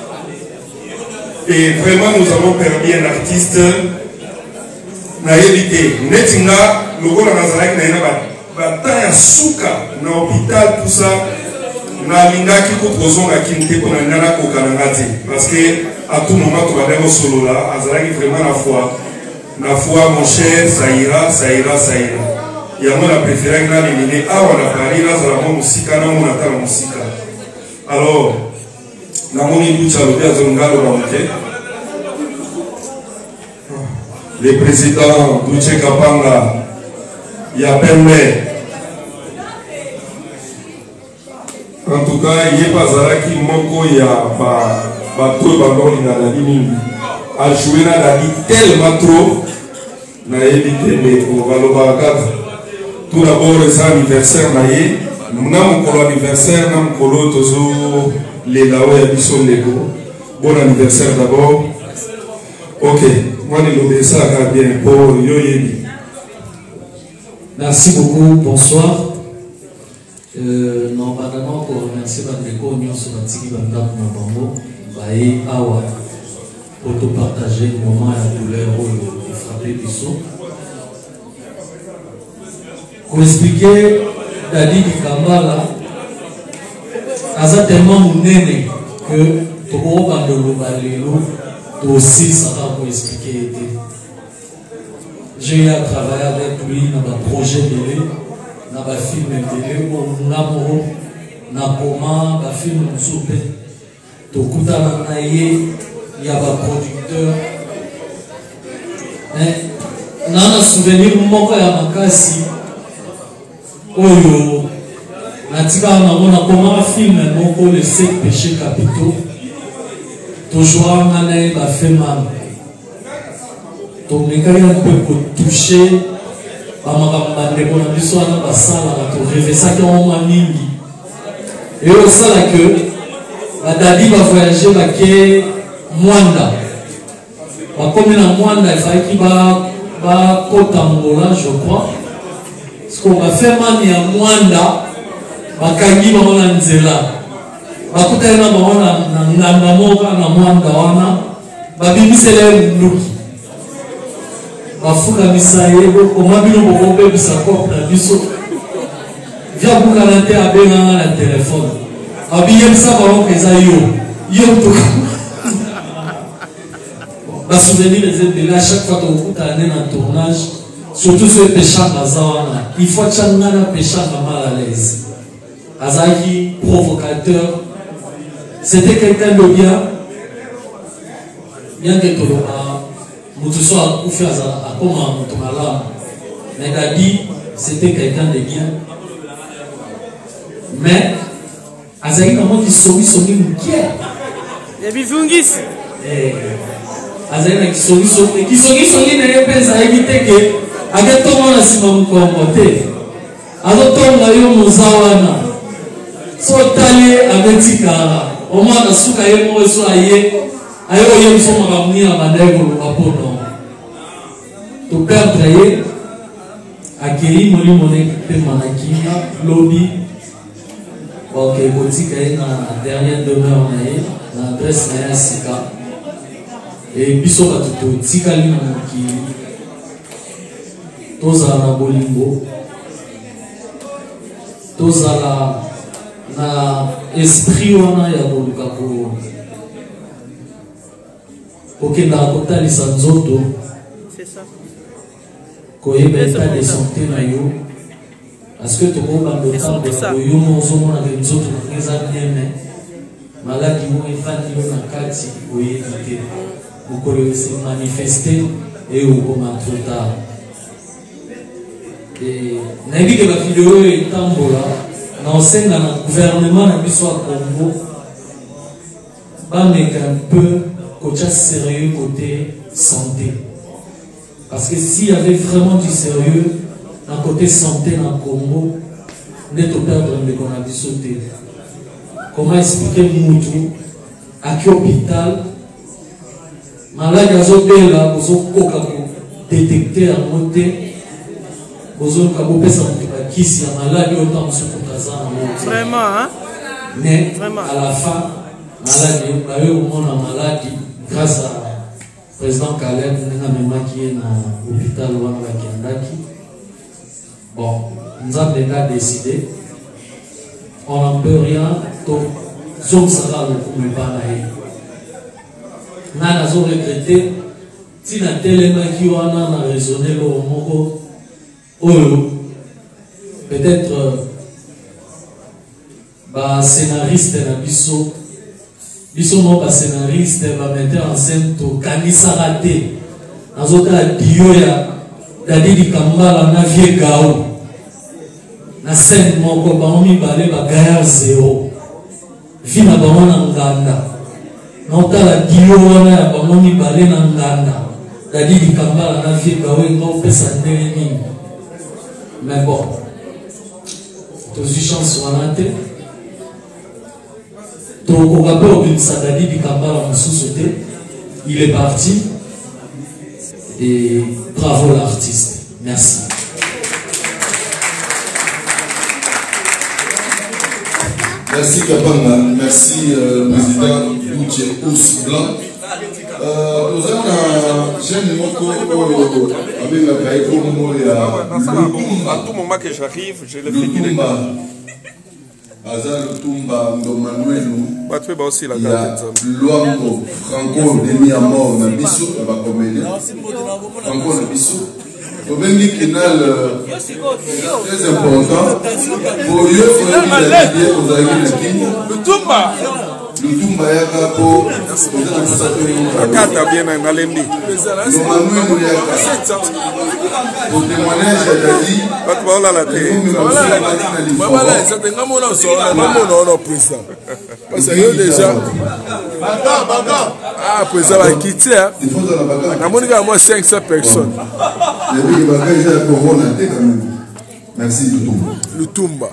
Et vraiment nous avons permis un artiste na évité. Netinga logo na azalaki na ina bataya suka na hôpital tout ça. Na lingaki ko kozonga kinte ko na nana ko kanangati parce que à tout moment to bademo solo là azalaki vraiment la foi. La foi, mon cher, ça ira, ça ira, ça ira. Il y a moi la préférée là, les minés. Ah, on a parlé là, ça va mon musique, là, on attend la musique. Alors, la monnaie du Tchaloubé à Zongalo, le président Douche Kapanga, il y a Pembe. En tout cas, il n'y a pas Zaraki Moko, il y a Bato Bandon, il y a Nadine. A joué na dadi tellement trop na évité de Ovalobakat. Tout d'abord les anniversaires na ye nous n'avons pas l'anniversaire nous avons toujours les dawa ya biso ndeko. Bon anniversaire d'abord. Ok, moi je l'obéis ça bien pour yo yebi. Merci beaucoup, bonsoir. Euh, normalement, pour remercier Bandeko, nous sommes partis dans le Awa pour te partager le moment et la douleur de frapper du saut. Pour expliquer Dadi Kambala, Aza tellement monene que Toko Bandolo Balelo, aussi ça va pour expliquer. J'ai eu à travailler avec lui dans un projet de lui, dans un film de lui, dans un comment, dans un film de soupe. Tokuta Nanaye, il y a un producteur. Mais, dans un souvenir, il y a un cas Oyo, natika on a comment un film, les sept péchés capitaux. Toujours on a fait mal. Donc, les gars, on peut toucher, on a des conditions dans la salle, on a rêvé ça qu'on a mis. Et au sein que, la Dadi va voyager avec Mwanda. Comme il a Mwanda, il fallait qu'il va à Kotambola, je crois. Parce qu'on va faire mal à Mwanda, Bakangi va en Nzela. Bakuta na na na moka na Mwanda wana, babimise le luki. Bafuka misaye koma bino bokombe bisako na biso via bukalante abenga na téléphone abiye bisako ko eza yo yo to ba souvenir les de à chaque fois qu'on écoute un en tournage surtout ce péchant bazawana il faut changa na péchant mal à l'aise azaki provocateur c'était quelqu'un de bien bien que tout le Moutousso a fait à comment Moutoumala. Mais Dadi, c'était quelqu'un de bien. Mais, Azaï, comment il sourit, sourit, moukier. Il y a bifungis. Azaï, qui sourit, sourit, qui sourit, sourit, n'est pas à éviter que, à quel temps on a si mon comporté. Alors, on a eu mon zawana. Soit allé avec Tikara. Au moins, on a soukaye, moi, soit aïe. Ayo yem so makamni abandai ko apono to perdre ye akiri moli moné pe manakinga lobby ok botika na dernière demeure na ye na adresse na sika et biso ba to tika li na ki toza na bolingo toza la na esprit wana ya boluka ko ok, dans la totale, c'est ça. Koyeba état de santé na yo. Parce que tout le monde a le temps de koyo mozo na les autres les années maladi mo efani yo na kati koyeba te. Vous pouvez se manifester et vous comment trop tard. Et nabi que la vidéo est tambola na osenga na gouvernement na biso a Congo. Ba meka un peu côté sérieux côté santé. Parce que s'il y avait vraiment du sérieux dans le côté santé dans le Congo, on est au perdre de qu'on a sauté. Comment expliquer Moutou à quel hôpital malade à Zobé là, vous avez détecté à monter, vous avez qui si la maladie autant sur le Vraiment, hein? Mais à la fin, maladie, on a eu au moins la maladie. Grâce à président Caleb, nous avons qui est dans l'hôpital Wanga Kendaki. Bon, nous avons déjà décidé. On n'en peut rien. Donc, Zom Sara le coup, mais pas là. Nous avons regretté. Si nous avons tellement qui ont raisonné le mot, peut-être, bah, scénariste de la Bissot. Ils sont non pas scénaristes, va mettre en scène tout Kanisa raté. Dans autres la Dioya, Dadi Kambala na vie gao. Na scène mon ko ba mi balé ba gaya zéro. Vina ba mona nganda. Na ta la Dioya na ba mi balé na nganda. Dadi Kambala na vie gao ngo pesa ndeni. Mais bon. Tous les chances sont en tête. Donc, on va pas oublier Sadadi Bikambala en sous-sauté. Il est parti. Et bravo l'artiste. Merci. Merci Kapanga, merci euh, président Bouché Ous Blanc. Euh, nous avons un jeune moko avec la caille pour nous. À tout moment que j'arrive, je le fais qu'il est Azal Tumba Ndomanuelu. Il aussi la carte. Luango, Franco, Demi Amor, Nabiso, la comédie. Franco Nabiso. Au même final très important pour eux, il faut que vous ayez le Tumba. Le Tumba Yaka pour la carte bien en Alendi. Le Manuel Yaka pour témoignage à Dadi. Voilà la télé. Voilà, ça te n'a pas de président. Parce que déjà. Ah, président va quitter. On a moins cinq cents personnes. Merci Lutumba. Lutumba.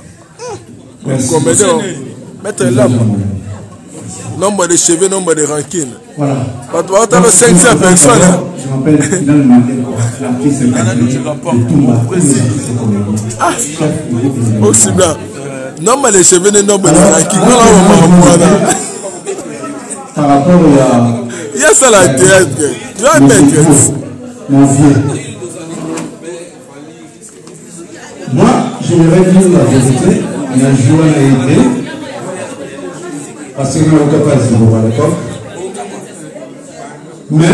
Mettre l'homme. Nombre de cheveux, nombre de rancines. Voilà. Tu as cinq cents personnes. Je m'appelle finalement l'artiste Lutumba. Ah, aussi bien. Nombre de cheveux, nombre de rancines. Par rapport à. Il y a ça la tête. Tu vas mettre. Mon vieux. Moi, je me vais dire la vérité. Il y a joie à aider. Parce que nous sommes capables de voir d'accord. Mais,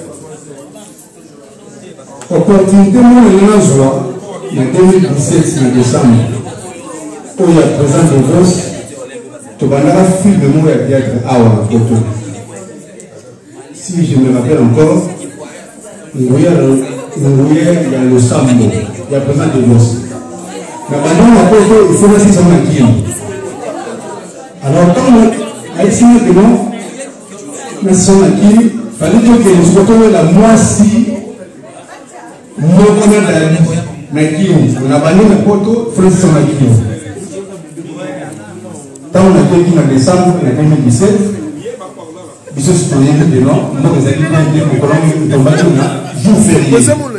opportunité, moi, il y a une joie. En deux mille dix-sept, en décembre, où il y a présent de Vos, tu vas avoir un film de moi à théâtre à photo. Si je me rappelle encore, il y a le Sambo, il y a présent de Vos. Mais maintenant, la photo, il faut rester sur ma qui. Alors, quand on a essayé que non, mais son acquis, il fallait dire que nous retrouvons la moitié, nous connaissons la vie, on a banni la photo, il faut rester son acquis. Quand on a été en décembre deux mille dix-sept, ils se sont dit que non, nous les amis qui ont tombé jour férié.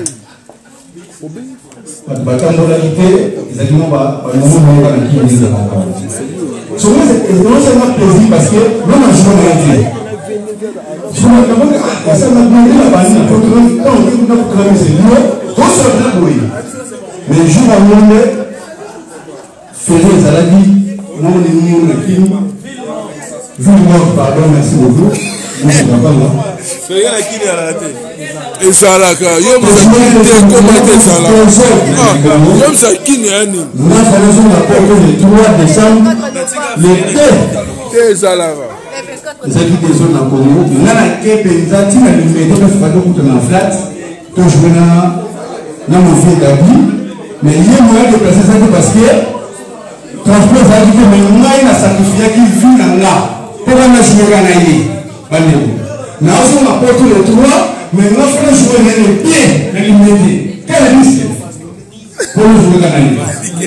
Batambolalité, les aliments va nous montrer qui est là. Souvent, c'est non seulement plaisir parce que l'on a joué à la je me demande, ça m'a demandé la banane, quand on a travaillé, c'est mieux, tout ça va oui. Mais le jour à monde, faire les aladies, non, on est mis au film, vu le monde, pardon, merci beaucoup. Monsieur Kapanga. Faire la qui est à la tête. Et ça là, yo me comment ça là. Yo me ça qui n'est ni. Nous avons la porte le trois décembre, le deux. Et ça là. Les amis des zones en Congo, nous avons que Penzati na limité parce que pas tout na flat, tout jouer na na mon vieux d'abri, mais il y a moyen de placer ça parce que transport ça dit que mais on a une sacrifice qui vit dans là. Pour la jouer na yé. Bandeko. Nous avons la porte le trois. Mais nous avons joué les pieds de l'immédiat. Quel risque pour nous jouer dans la ligne?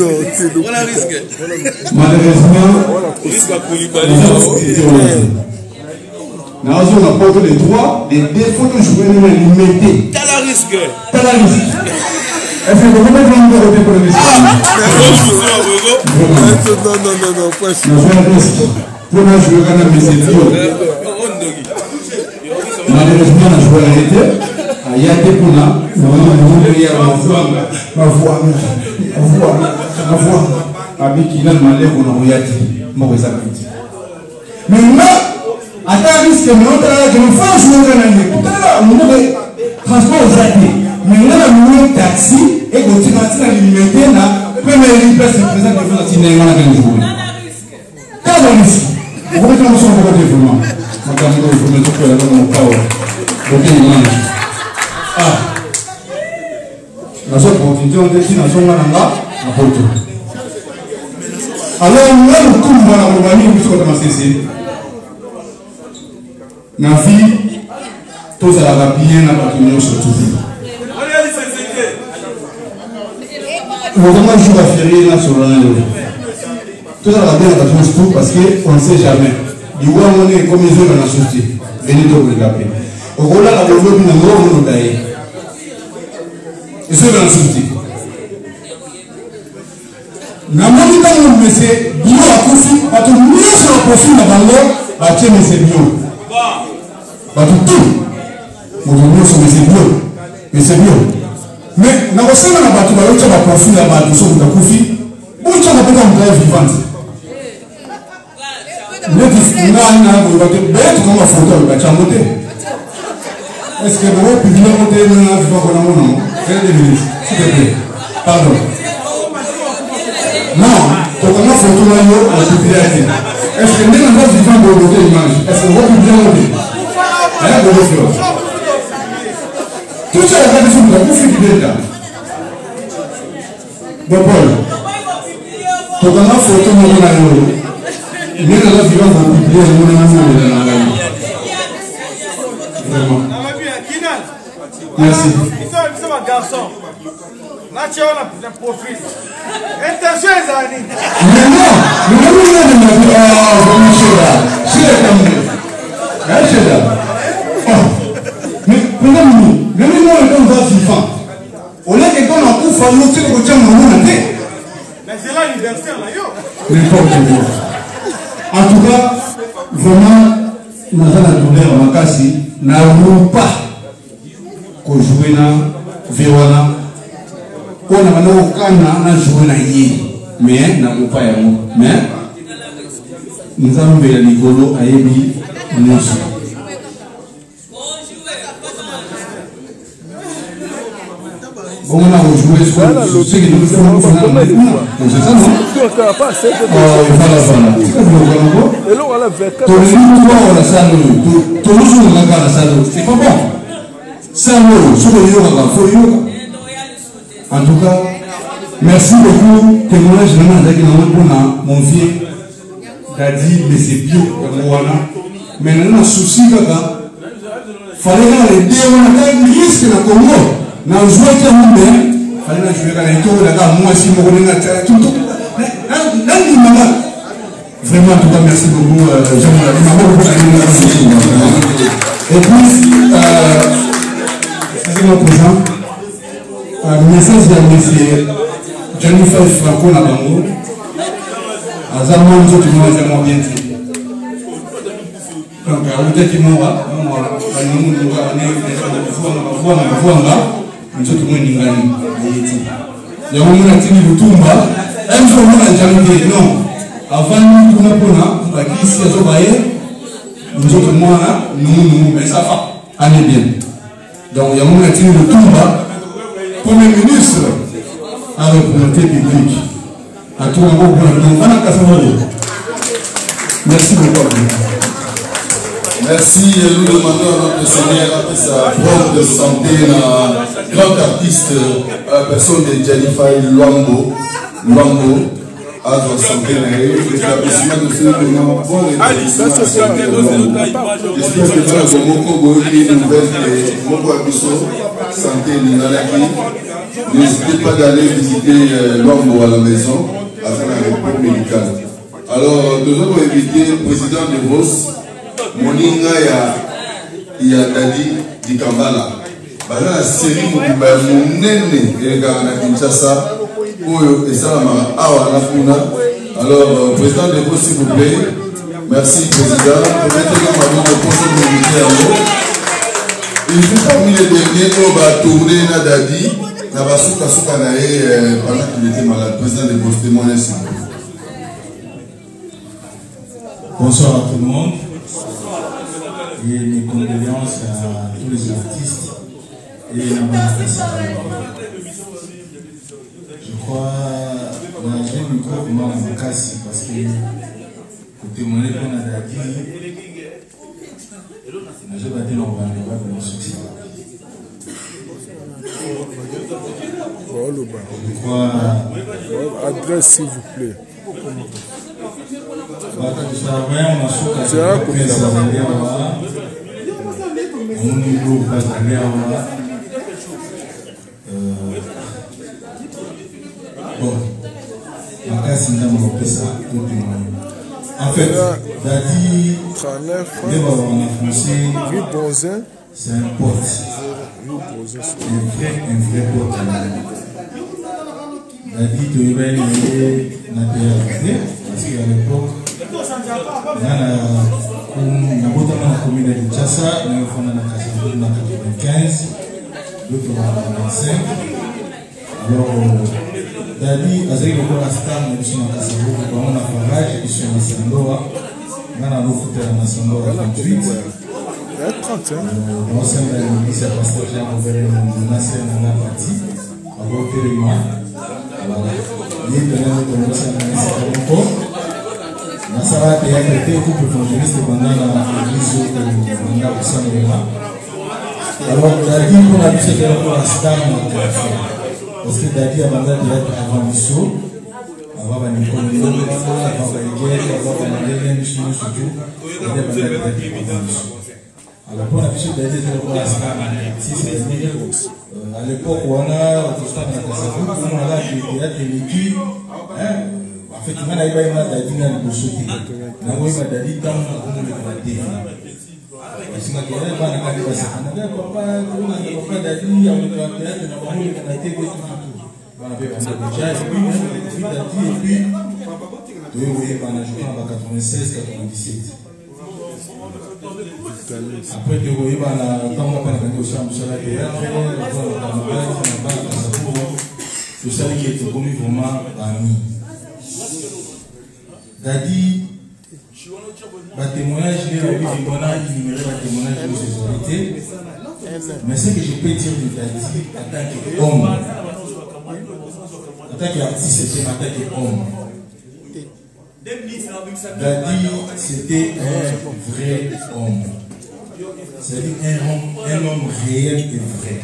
Malheureusement, nous avons apporté les droits, les défauts de jouer dans l'immédiat. Quel risque? Quel risque? Est-ce que vous pouvez mettre un peu de pour le risque? Non, non, non, non, pas sûr. Nous avons un risque. Pour nous jouer dans l'immédiat. Malheureusement, on a joué à l'été. Il y a des points là. On a joué à ma voix. Ma voix. Ma voix. Ma voix. Avec qui n'a pas l'air qu'on a regardé. Mauvais appétit. Maintenant, à ta risque, mais on t'a dit que nous faisons jouer dans l'année. Tout à l'heure, on a transport aux athées. Maintenant, on a un taxi et qu'on tire à l'illimité. La première ligne place est présente de la cinéma dans le jour. Quel risque? Vous pouvez faire un son pour le développement. Madame, il faut mettre que la main au power. Ok, ah. Nous sommes continués, on dit, nous sommes là, à Porto. Alors, nous avons tout le monde à Roumanie, nous sommes dans C C. Dans la vie, tous à la rapide, nous avons surtout. Nous avons joué à férié là sur la ligne. Tous à la rapide, nous avons tout parce qu'on ne sait jamais. Du coup, on est comme les autres dans la société. Venez te regarder. Au Rwanda, la Bolivie, nous avons un pays. Ils sont dans la société. Nous avons dit que nous Bio akufi, bato nyonso na profil na bango batie mese bio. Bato tout. Moto nyonso mese bio. Mese bio. Mais na kosala na bato bayotia ba profil na bato so moto akufi, bocha na peka moto vivante. Neti ngana na bato beto kama photo ba chambote. Est-ce que vous pouvez publier mon téléphone là, je vais voir mon nom. Quelle minutes, s'il te plaît. Pardon. Non, donc on a photo là, on a publié. Est-ce que nous avons vu dans le image? Est-ce que vous pouvez publier mon téléphone? Hein, vous pouvez faire. Tout ça, on va faire ça, vous faites du bien. Bon, Paul. Donc on a photo là, nous avons vu dans le publié, nous avons vu dans la vraiment. Merci. C'est un garçon. Là, tu as un profil. Intention est allée. Mais non, mais non, non, non, non, non, c'est la caméra. C'est là. Mais, mais non, mais non, on est dans un vivant. On est quelqu'un en coup, il faut nous dire que tu as un moment. Mais c'est là l'anniversaire, là, yo. N'importe quoi. En tout cas, vraiment, nous avons la douleur en casse. Nous n'avons pas qu'on joue na Véwana. On a maintenant aucun joué na yé. Mais nous n'avons pas yamou. Mais nous avons vu la Nicolo à Ebi Noussou. Bon, on a rejoué ce que nous faisons. C'est ça, non? Oh, voilà, voilà. C'est pas bon. En tout cas, merci beaucoup. Témoignage de mon vieux Dadi, mais c'est bio. Mais nous avons un souci. Il fallait les deux, on a un risque dans le Congo. Nous avons joué très bien. Il fallait jouer dans les tours. Moi, si je me tout. Vraiment, en tout cas, merci beaucoup. Et puis, excusez-moi, président, un message de M. Jennifer Franco Nabango. Azamon, nous autres, nous avons bien dit. Donc, à l'autre qui m'en va, nous avons un jour, on a jamais dit non. Avant nous, nous avons dit si nous nous autres, moi, nous, nous, mais ça va, allez bien. Donc, il y a un moment où le Toumba, Premier ministre, a représenté public. À tout le monde, merci beaucoup. Merci, nous demandons à notre Seigneur sa forme de santé, la grande artiste, à la personne de Jennifer Luambo, Luambo, à votre santé, l'établissement de ce moment, bon rétablissement. J'espère que dans le Congo, il y a une nouvelle Moko Abisso, santé Ninalaki. N'hésitez pas d'aller visiter Luambo à la maison, afin d'un repos médical. Alors, nous avons invité le président de Vos, Moninga ya Dadi Dikambala. Bana la série Mokuba Mounene et Garana Kinshasa. Et ça awa na kuna. Alors, président de Vos, s'il vous plaît. Merci, président. Permettez-moi de vous poser une militaire. Il fait parmi les derniers qui ont tourné na Dadi. Na basuka suka na e pendant qu'il était malade. Président de Vos, témoignez s'il vous plaît. Bonsoir à tout le monde. Et mes condoléances à tous les artistes et la je crois que j'ai un micro vraiment en casse parce que pour témoigner qu'on a dit, je vais dire qu'on va avoir un succès. Je crois. Adresse s'il vous plaît. C'est un coup de bon, en fait, Dadi, c'est un pote, un vrai, un vrai pote. Dadi, tu es bien, il est parce qu'à l'époque, on a notamment la commune de Kinshasa, on a fondé la Casamance en quatre-vingt-quinze, l'autre en vingt-cinq. Alors, Dadi, Azari, le corps à Star, nous sommes à Casamance, on a Farage, qui sont à Sandoa, on a l'autre à Sandoa à vingt-huit. On s'est mis à l'église à Pasteur Jean Gouvernement de Nasser dans la partie, à Rotterdam. Il est donné au commerçant de Nasser. Nasara a été couple évangéliste pendant l'église de Manda Sandoa. Alors, Dadi, on a vu ce qu'il y a pour la star, parce que Dadi a mandat d'être avant l'issue. Avant la Nicole, avant la guerre, avant la guerre, nous sommes surtout. Il y a mandat d'être avant l'issue. Alors, pour la puissance d'aider pour la star, c'est-à-dire à l'époque où on a tout ça dans la Casamance, on a des théâtres et l'étude, en fait, on a eu un Dadi dans le sauté. On a eu un Dadi dans le Dadi. Parce que on a eu un Dadi dans le Dadi. Papa, on a eu un Dadi dans le théâtre, on a eu un Dadi dans le on avait un Dadi, et puis Dadi, et puis, oui, oui, on a joué en quatre-vingt-seize quatre-vingt-dix-sept. Après, tu vois, il va la temps qu'on a gagné au champ de la théâtre, c'est ça qui est connu vraiment ami. Dadi, le témoignage, il est numéro de témoignage de ses autorités. Mais ce que je peux dire de Dadi, en tant qu'homme, en tant qu'artiste, c'était en tant qu'homme. Dadi, c'était un vrai homme. C'est-à-dire un homme, un homme réel et vrai.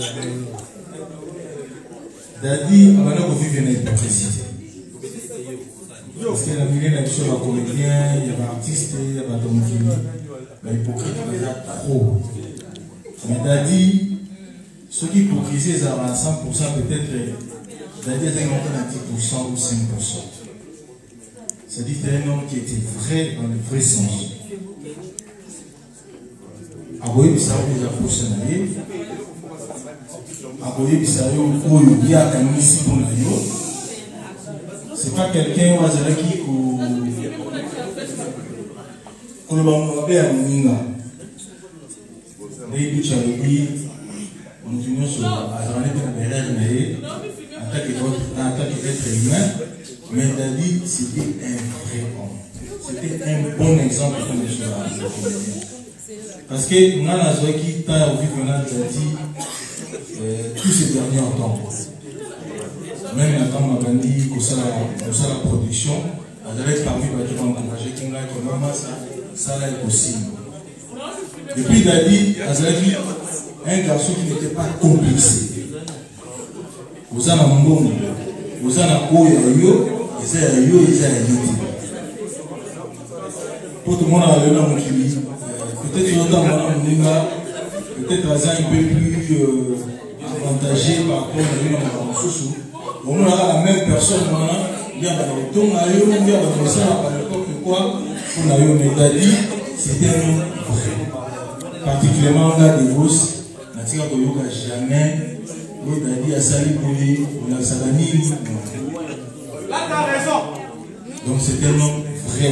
Dadi, maintenant qu'on vit une hypocrisie. Parce que la milieu n'a pas de comédien, il y a des artistes, il y a des hommes l'hypocrisie, il y a trop. Mais Dadi, ceux qui hypocrisie, ils ont cent pour cent peut-être. Dadi, ils ont dix pour cent ou cinq pour cent. C'est-à-dire que c'était un homme qui était vrai dans le vrai sens. Aboye Bissau est la prochaine. Aboye Bissau il y a un ici pour nous. C'est pas quelqu'un qui a qui qu'on va faire un minga. Les buts à lui, on continue sur la journée de la belle année. Attaque d'être humain. Mais Dadi, c'était un vrai homme. C'était un bon exemple comme je l'ai. Parce que nous avons qui t'a vu qu'on a dit tous ces derniers temps. Même quand on a dit que ça la production, on avait parmi les gens qui ont encouragé qui ont vraiment ça, ça est possible. Et puis Dadi, un garçon qui n'était pas complice. Vous avez un bon, vous avez un haut et yo. Ils ont eu des amis. Pour tout le monde a le nom qui dit peut-être que dans mon peut-être un peu plus euh, avantagé par rapport à mon sous. On a la même personne, il y a un ton à eux, il y a un ça à l'époque quoi, on a eu une Dadi, c'était un vrai. Particulièrement on a des grosses, on a tiré de yoga jamais, l'autre Dadi a sali pour lui, on a salani. Donc c'est un homme vrai.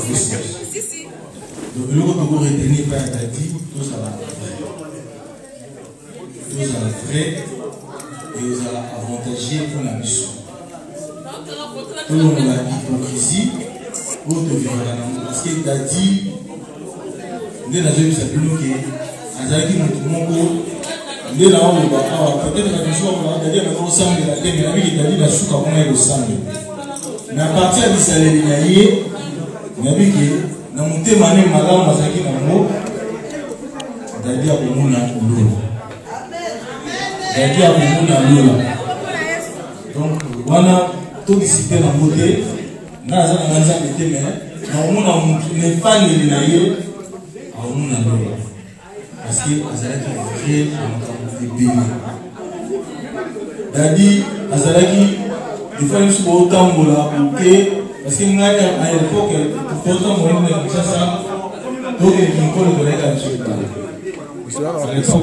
Donc le que vous retenez par Dadi, tout ça va vrai. Tout ça va vrai et vous allez avantager pour la mission. Tout le monde a l'hypocrisie pour te vivre là. Parce que Dadi, dès la jeune fille, que Azaki Moutoumoko, dès la haut, peut-être que la mission va dire que nous sommes de la terre, mais il a dit la souka qu'on est au sang. Mais à partir de ça, il y a eu, il y a eu que, dans mon témoignage, madame Azaki Nango, Dadi a beaucoup de l'eau. Dadi a beaucoup de l'eau. Donc, voilà, tout ici, dans le côté, n'a pas de témoin, mais on n'est pas né de l'aïe, on n'a pas de parce que Azalaki est créé en béni. Dadi, Azalaki, il faut que autant de la parce que nous avons à l'époque, pour autant de la ça, donc il faut le donner à M. À l'époque,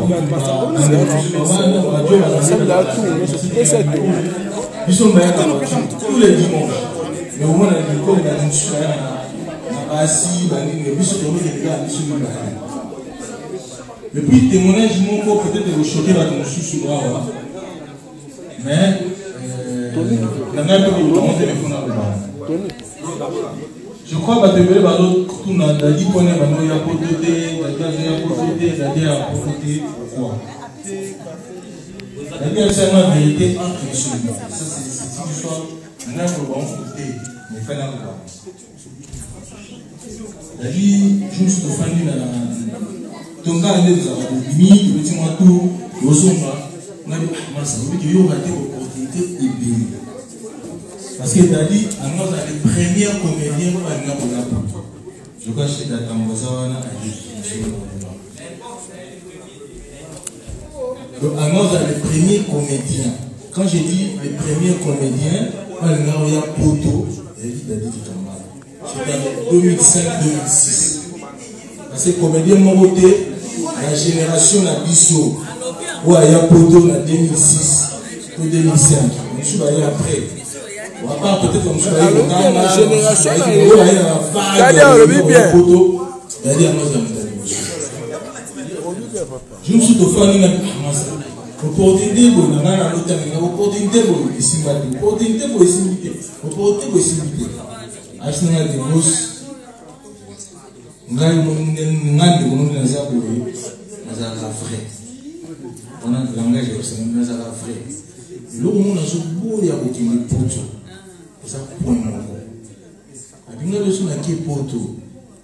ils sont tous les dimanches. mais au moins na l'école na musu na na basi bani ne biso to les gars biso ni bani. Et puis témoignage mon corps peut-être vous choquer la musu sur moi. Mais la même pour mon téléphone à je crois que tu vas l'autre tout n'a pas dit qu'on est maintenant il y a poté, il y a poté, il y a poté, pourquoi? C'est-à-dire c'est la vérité entre les choses. Ça c'est une histoire. On a le bon côté, mais pas dans le bas. C'est-à-dire, je me suis défendu dans la. Donc, quand on est dans la limite, le petit moitou, le somba, on a dit, ah, ça veut dire qu'il y aura des opportunités et bien. Parce que c'est-à-dire, on a les premières comédiens pour aller dans la porte. Je crois que c'est dans la Tambozawana à l'éducation. Donc, alors, les premiers comédiens, quand j'ai dit les premiers comédiens, il y a Poto, et il a dit c'était en deux mille cinq deux mille six. Parce que les comédiens m'ont voté la génération Nabiso, où il y a Poto en deux mille six ou deux mille cinq. Je suis allé après. On va pas peut-être comme ça, la génération, il y a je me suis offert une opportunité pour nous avoir une opportunité pour les sympathies, opportunité pour les sympathies, opportunité pour les sympathies. Acheter des grosses, nous avons des gens qui sont frais. On a le langage qui est frais. Le monde a ce beau et à côté de Poto. Ça point encore. Avec nous, nous sommes qui est Poto.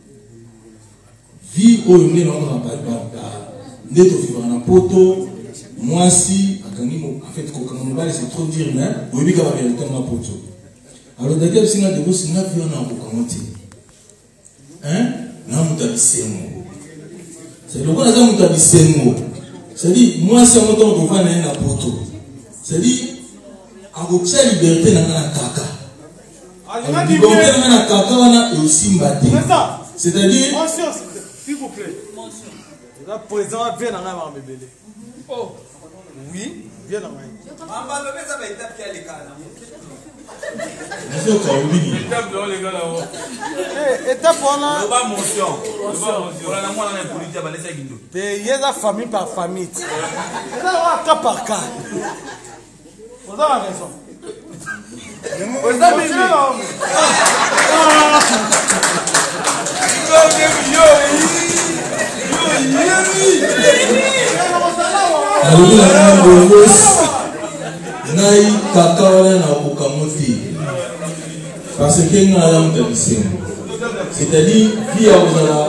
Vie au milieu de notre Dès que tu vas dans Poto, moi si, en fait, c'est trop dire, mais vous avez la vérité dans Poto. Alors, d'ailleurs, si on a des choses, on a vu un peu hein? On a un c'est le cas de un c'est-à-dire, moi si on a un peu dans Poto, c'est-à-dire, à votre liberté, dans la caca. La liberté dans la caca, on a aussi mbatté. C'est-à-dire, s'il vous plaît. Le président vient dans la bébé. Oh, oui, viens dans la maman, bébé, ça va être tapé à l'écart. Étape on a. Pas mention. On a moins dans la politique à laisser guindo. Payer la famille par famille. C'est là cas par cas. Vous avez raison. Vous avez raison. Alors, la Naï Kakawana na Okamote. Parce que nous avons un c'est-à-dire, qui a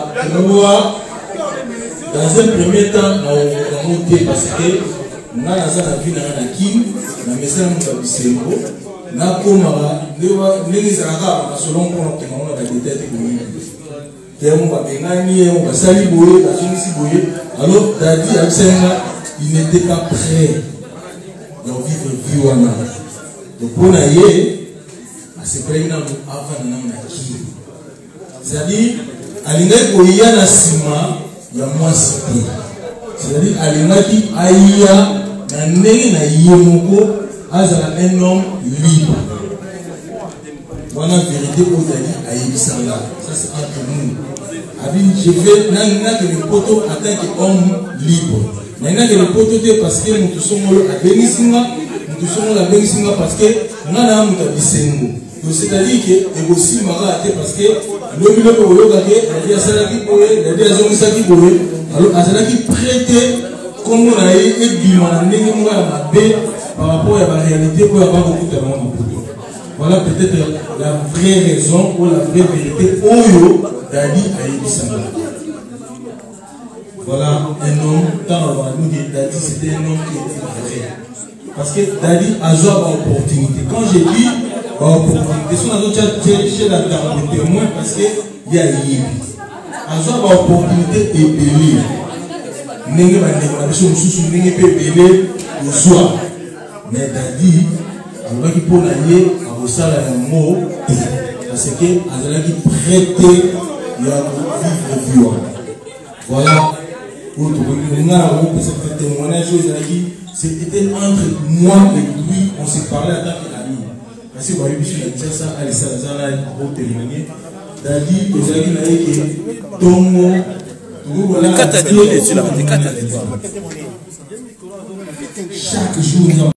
dans un premier temps, nous avons parce que nous avons la vie dans la Kim, dans la maison de Bissembo, nous avons selon pour nous avons des têtes alors, Dadi Absenga, il n'était pas prêt de vivre Viwana. Donc, pour naïe, c'est pas une avant qui. C'est-à-dire, à l'ingé Koya na Sima, il y a moins cité. C'est-à-dire, à l'ingé Aïa, na nene na Yemoko, azala un homme libre. Voilà la vérité pour Dadi Aïbisanga. Ça, c'est entre nous. Je vais n'a que le poteau en tant qu'homme libre. N'a que le poteau parce que nous tous sommes à Bénissinga, nous tous sommes à Bénissinga parce que nous avons un Bissengo. Donc c'est-à-dire que et aussi Mara parce que le milieu pour le gagner, il y a Salaki pour il y a des hommes Saki pour alors à Salaki prêté comme on a eu et Bimana Nengo à B par rapport à la réalité pour avoir beaucoup de monde. Voilà peut-être la vraie raison ou la vraie vérité. Oyo Dadi Aïbisanga. Voilà un homme, tant on va nous dire Dadi, c'était un homme qui était vrai. Parce que Dadi a joué à l'opportunité. Quand j'ai dit l'opportunité, si on a d'autres cherché la table de témoin, parce qu'il y a Yébi. A joué à l'opportunité et belé. N'est-ce pas la personne sous n'est pas belé au soir. Mais Dadi, alors qu'il peut aller à ça la mot, parce que Azala qui prêtait. Il y a vivre vivant. Voilà. C'était entre moi et lui, on s'est parlé en tant qu'ami. asi bayebiso na kinshasa alisala azala akotémoigner dadi tozalaki na ye ke ntongo chaque jour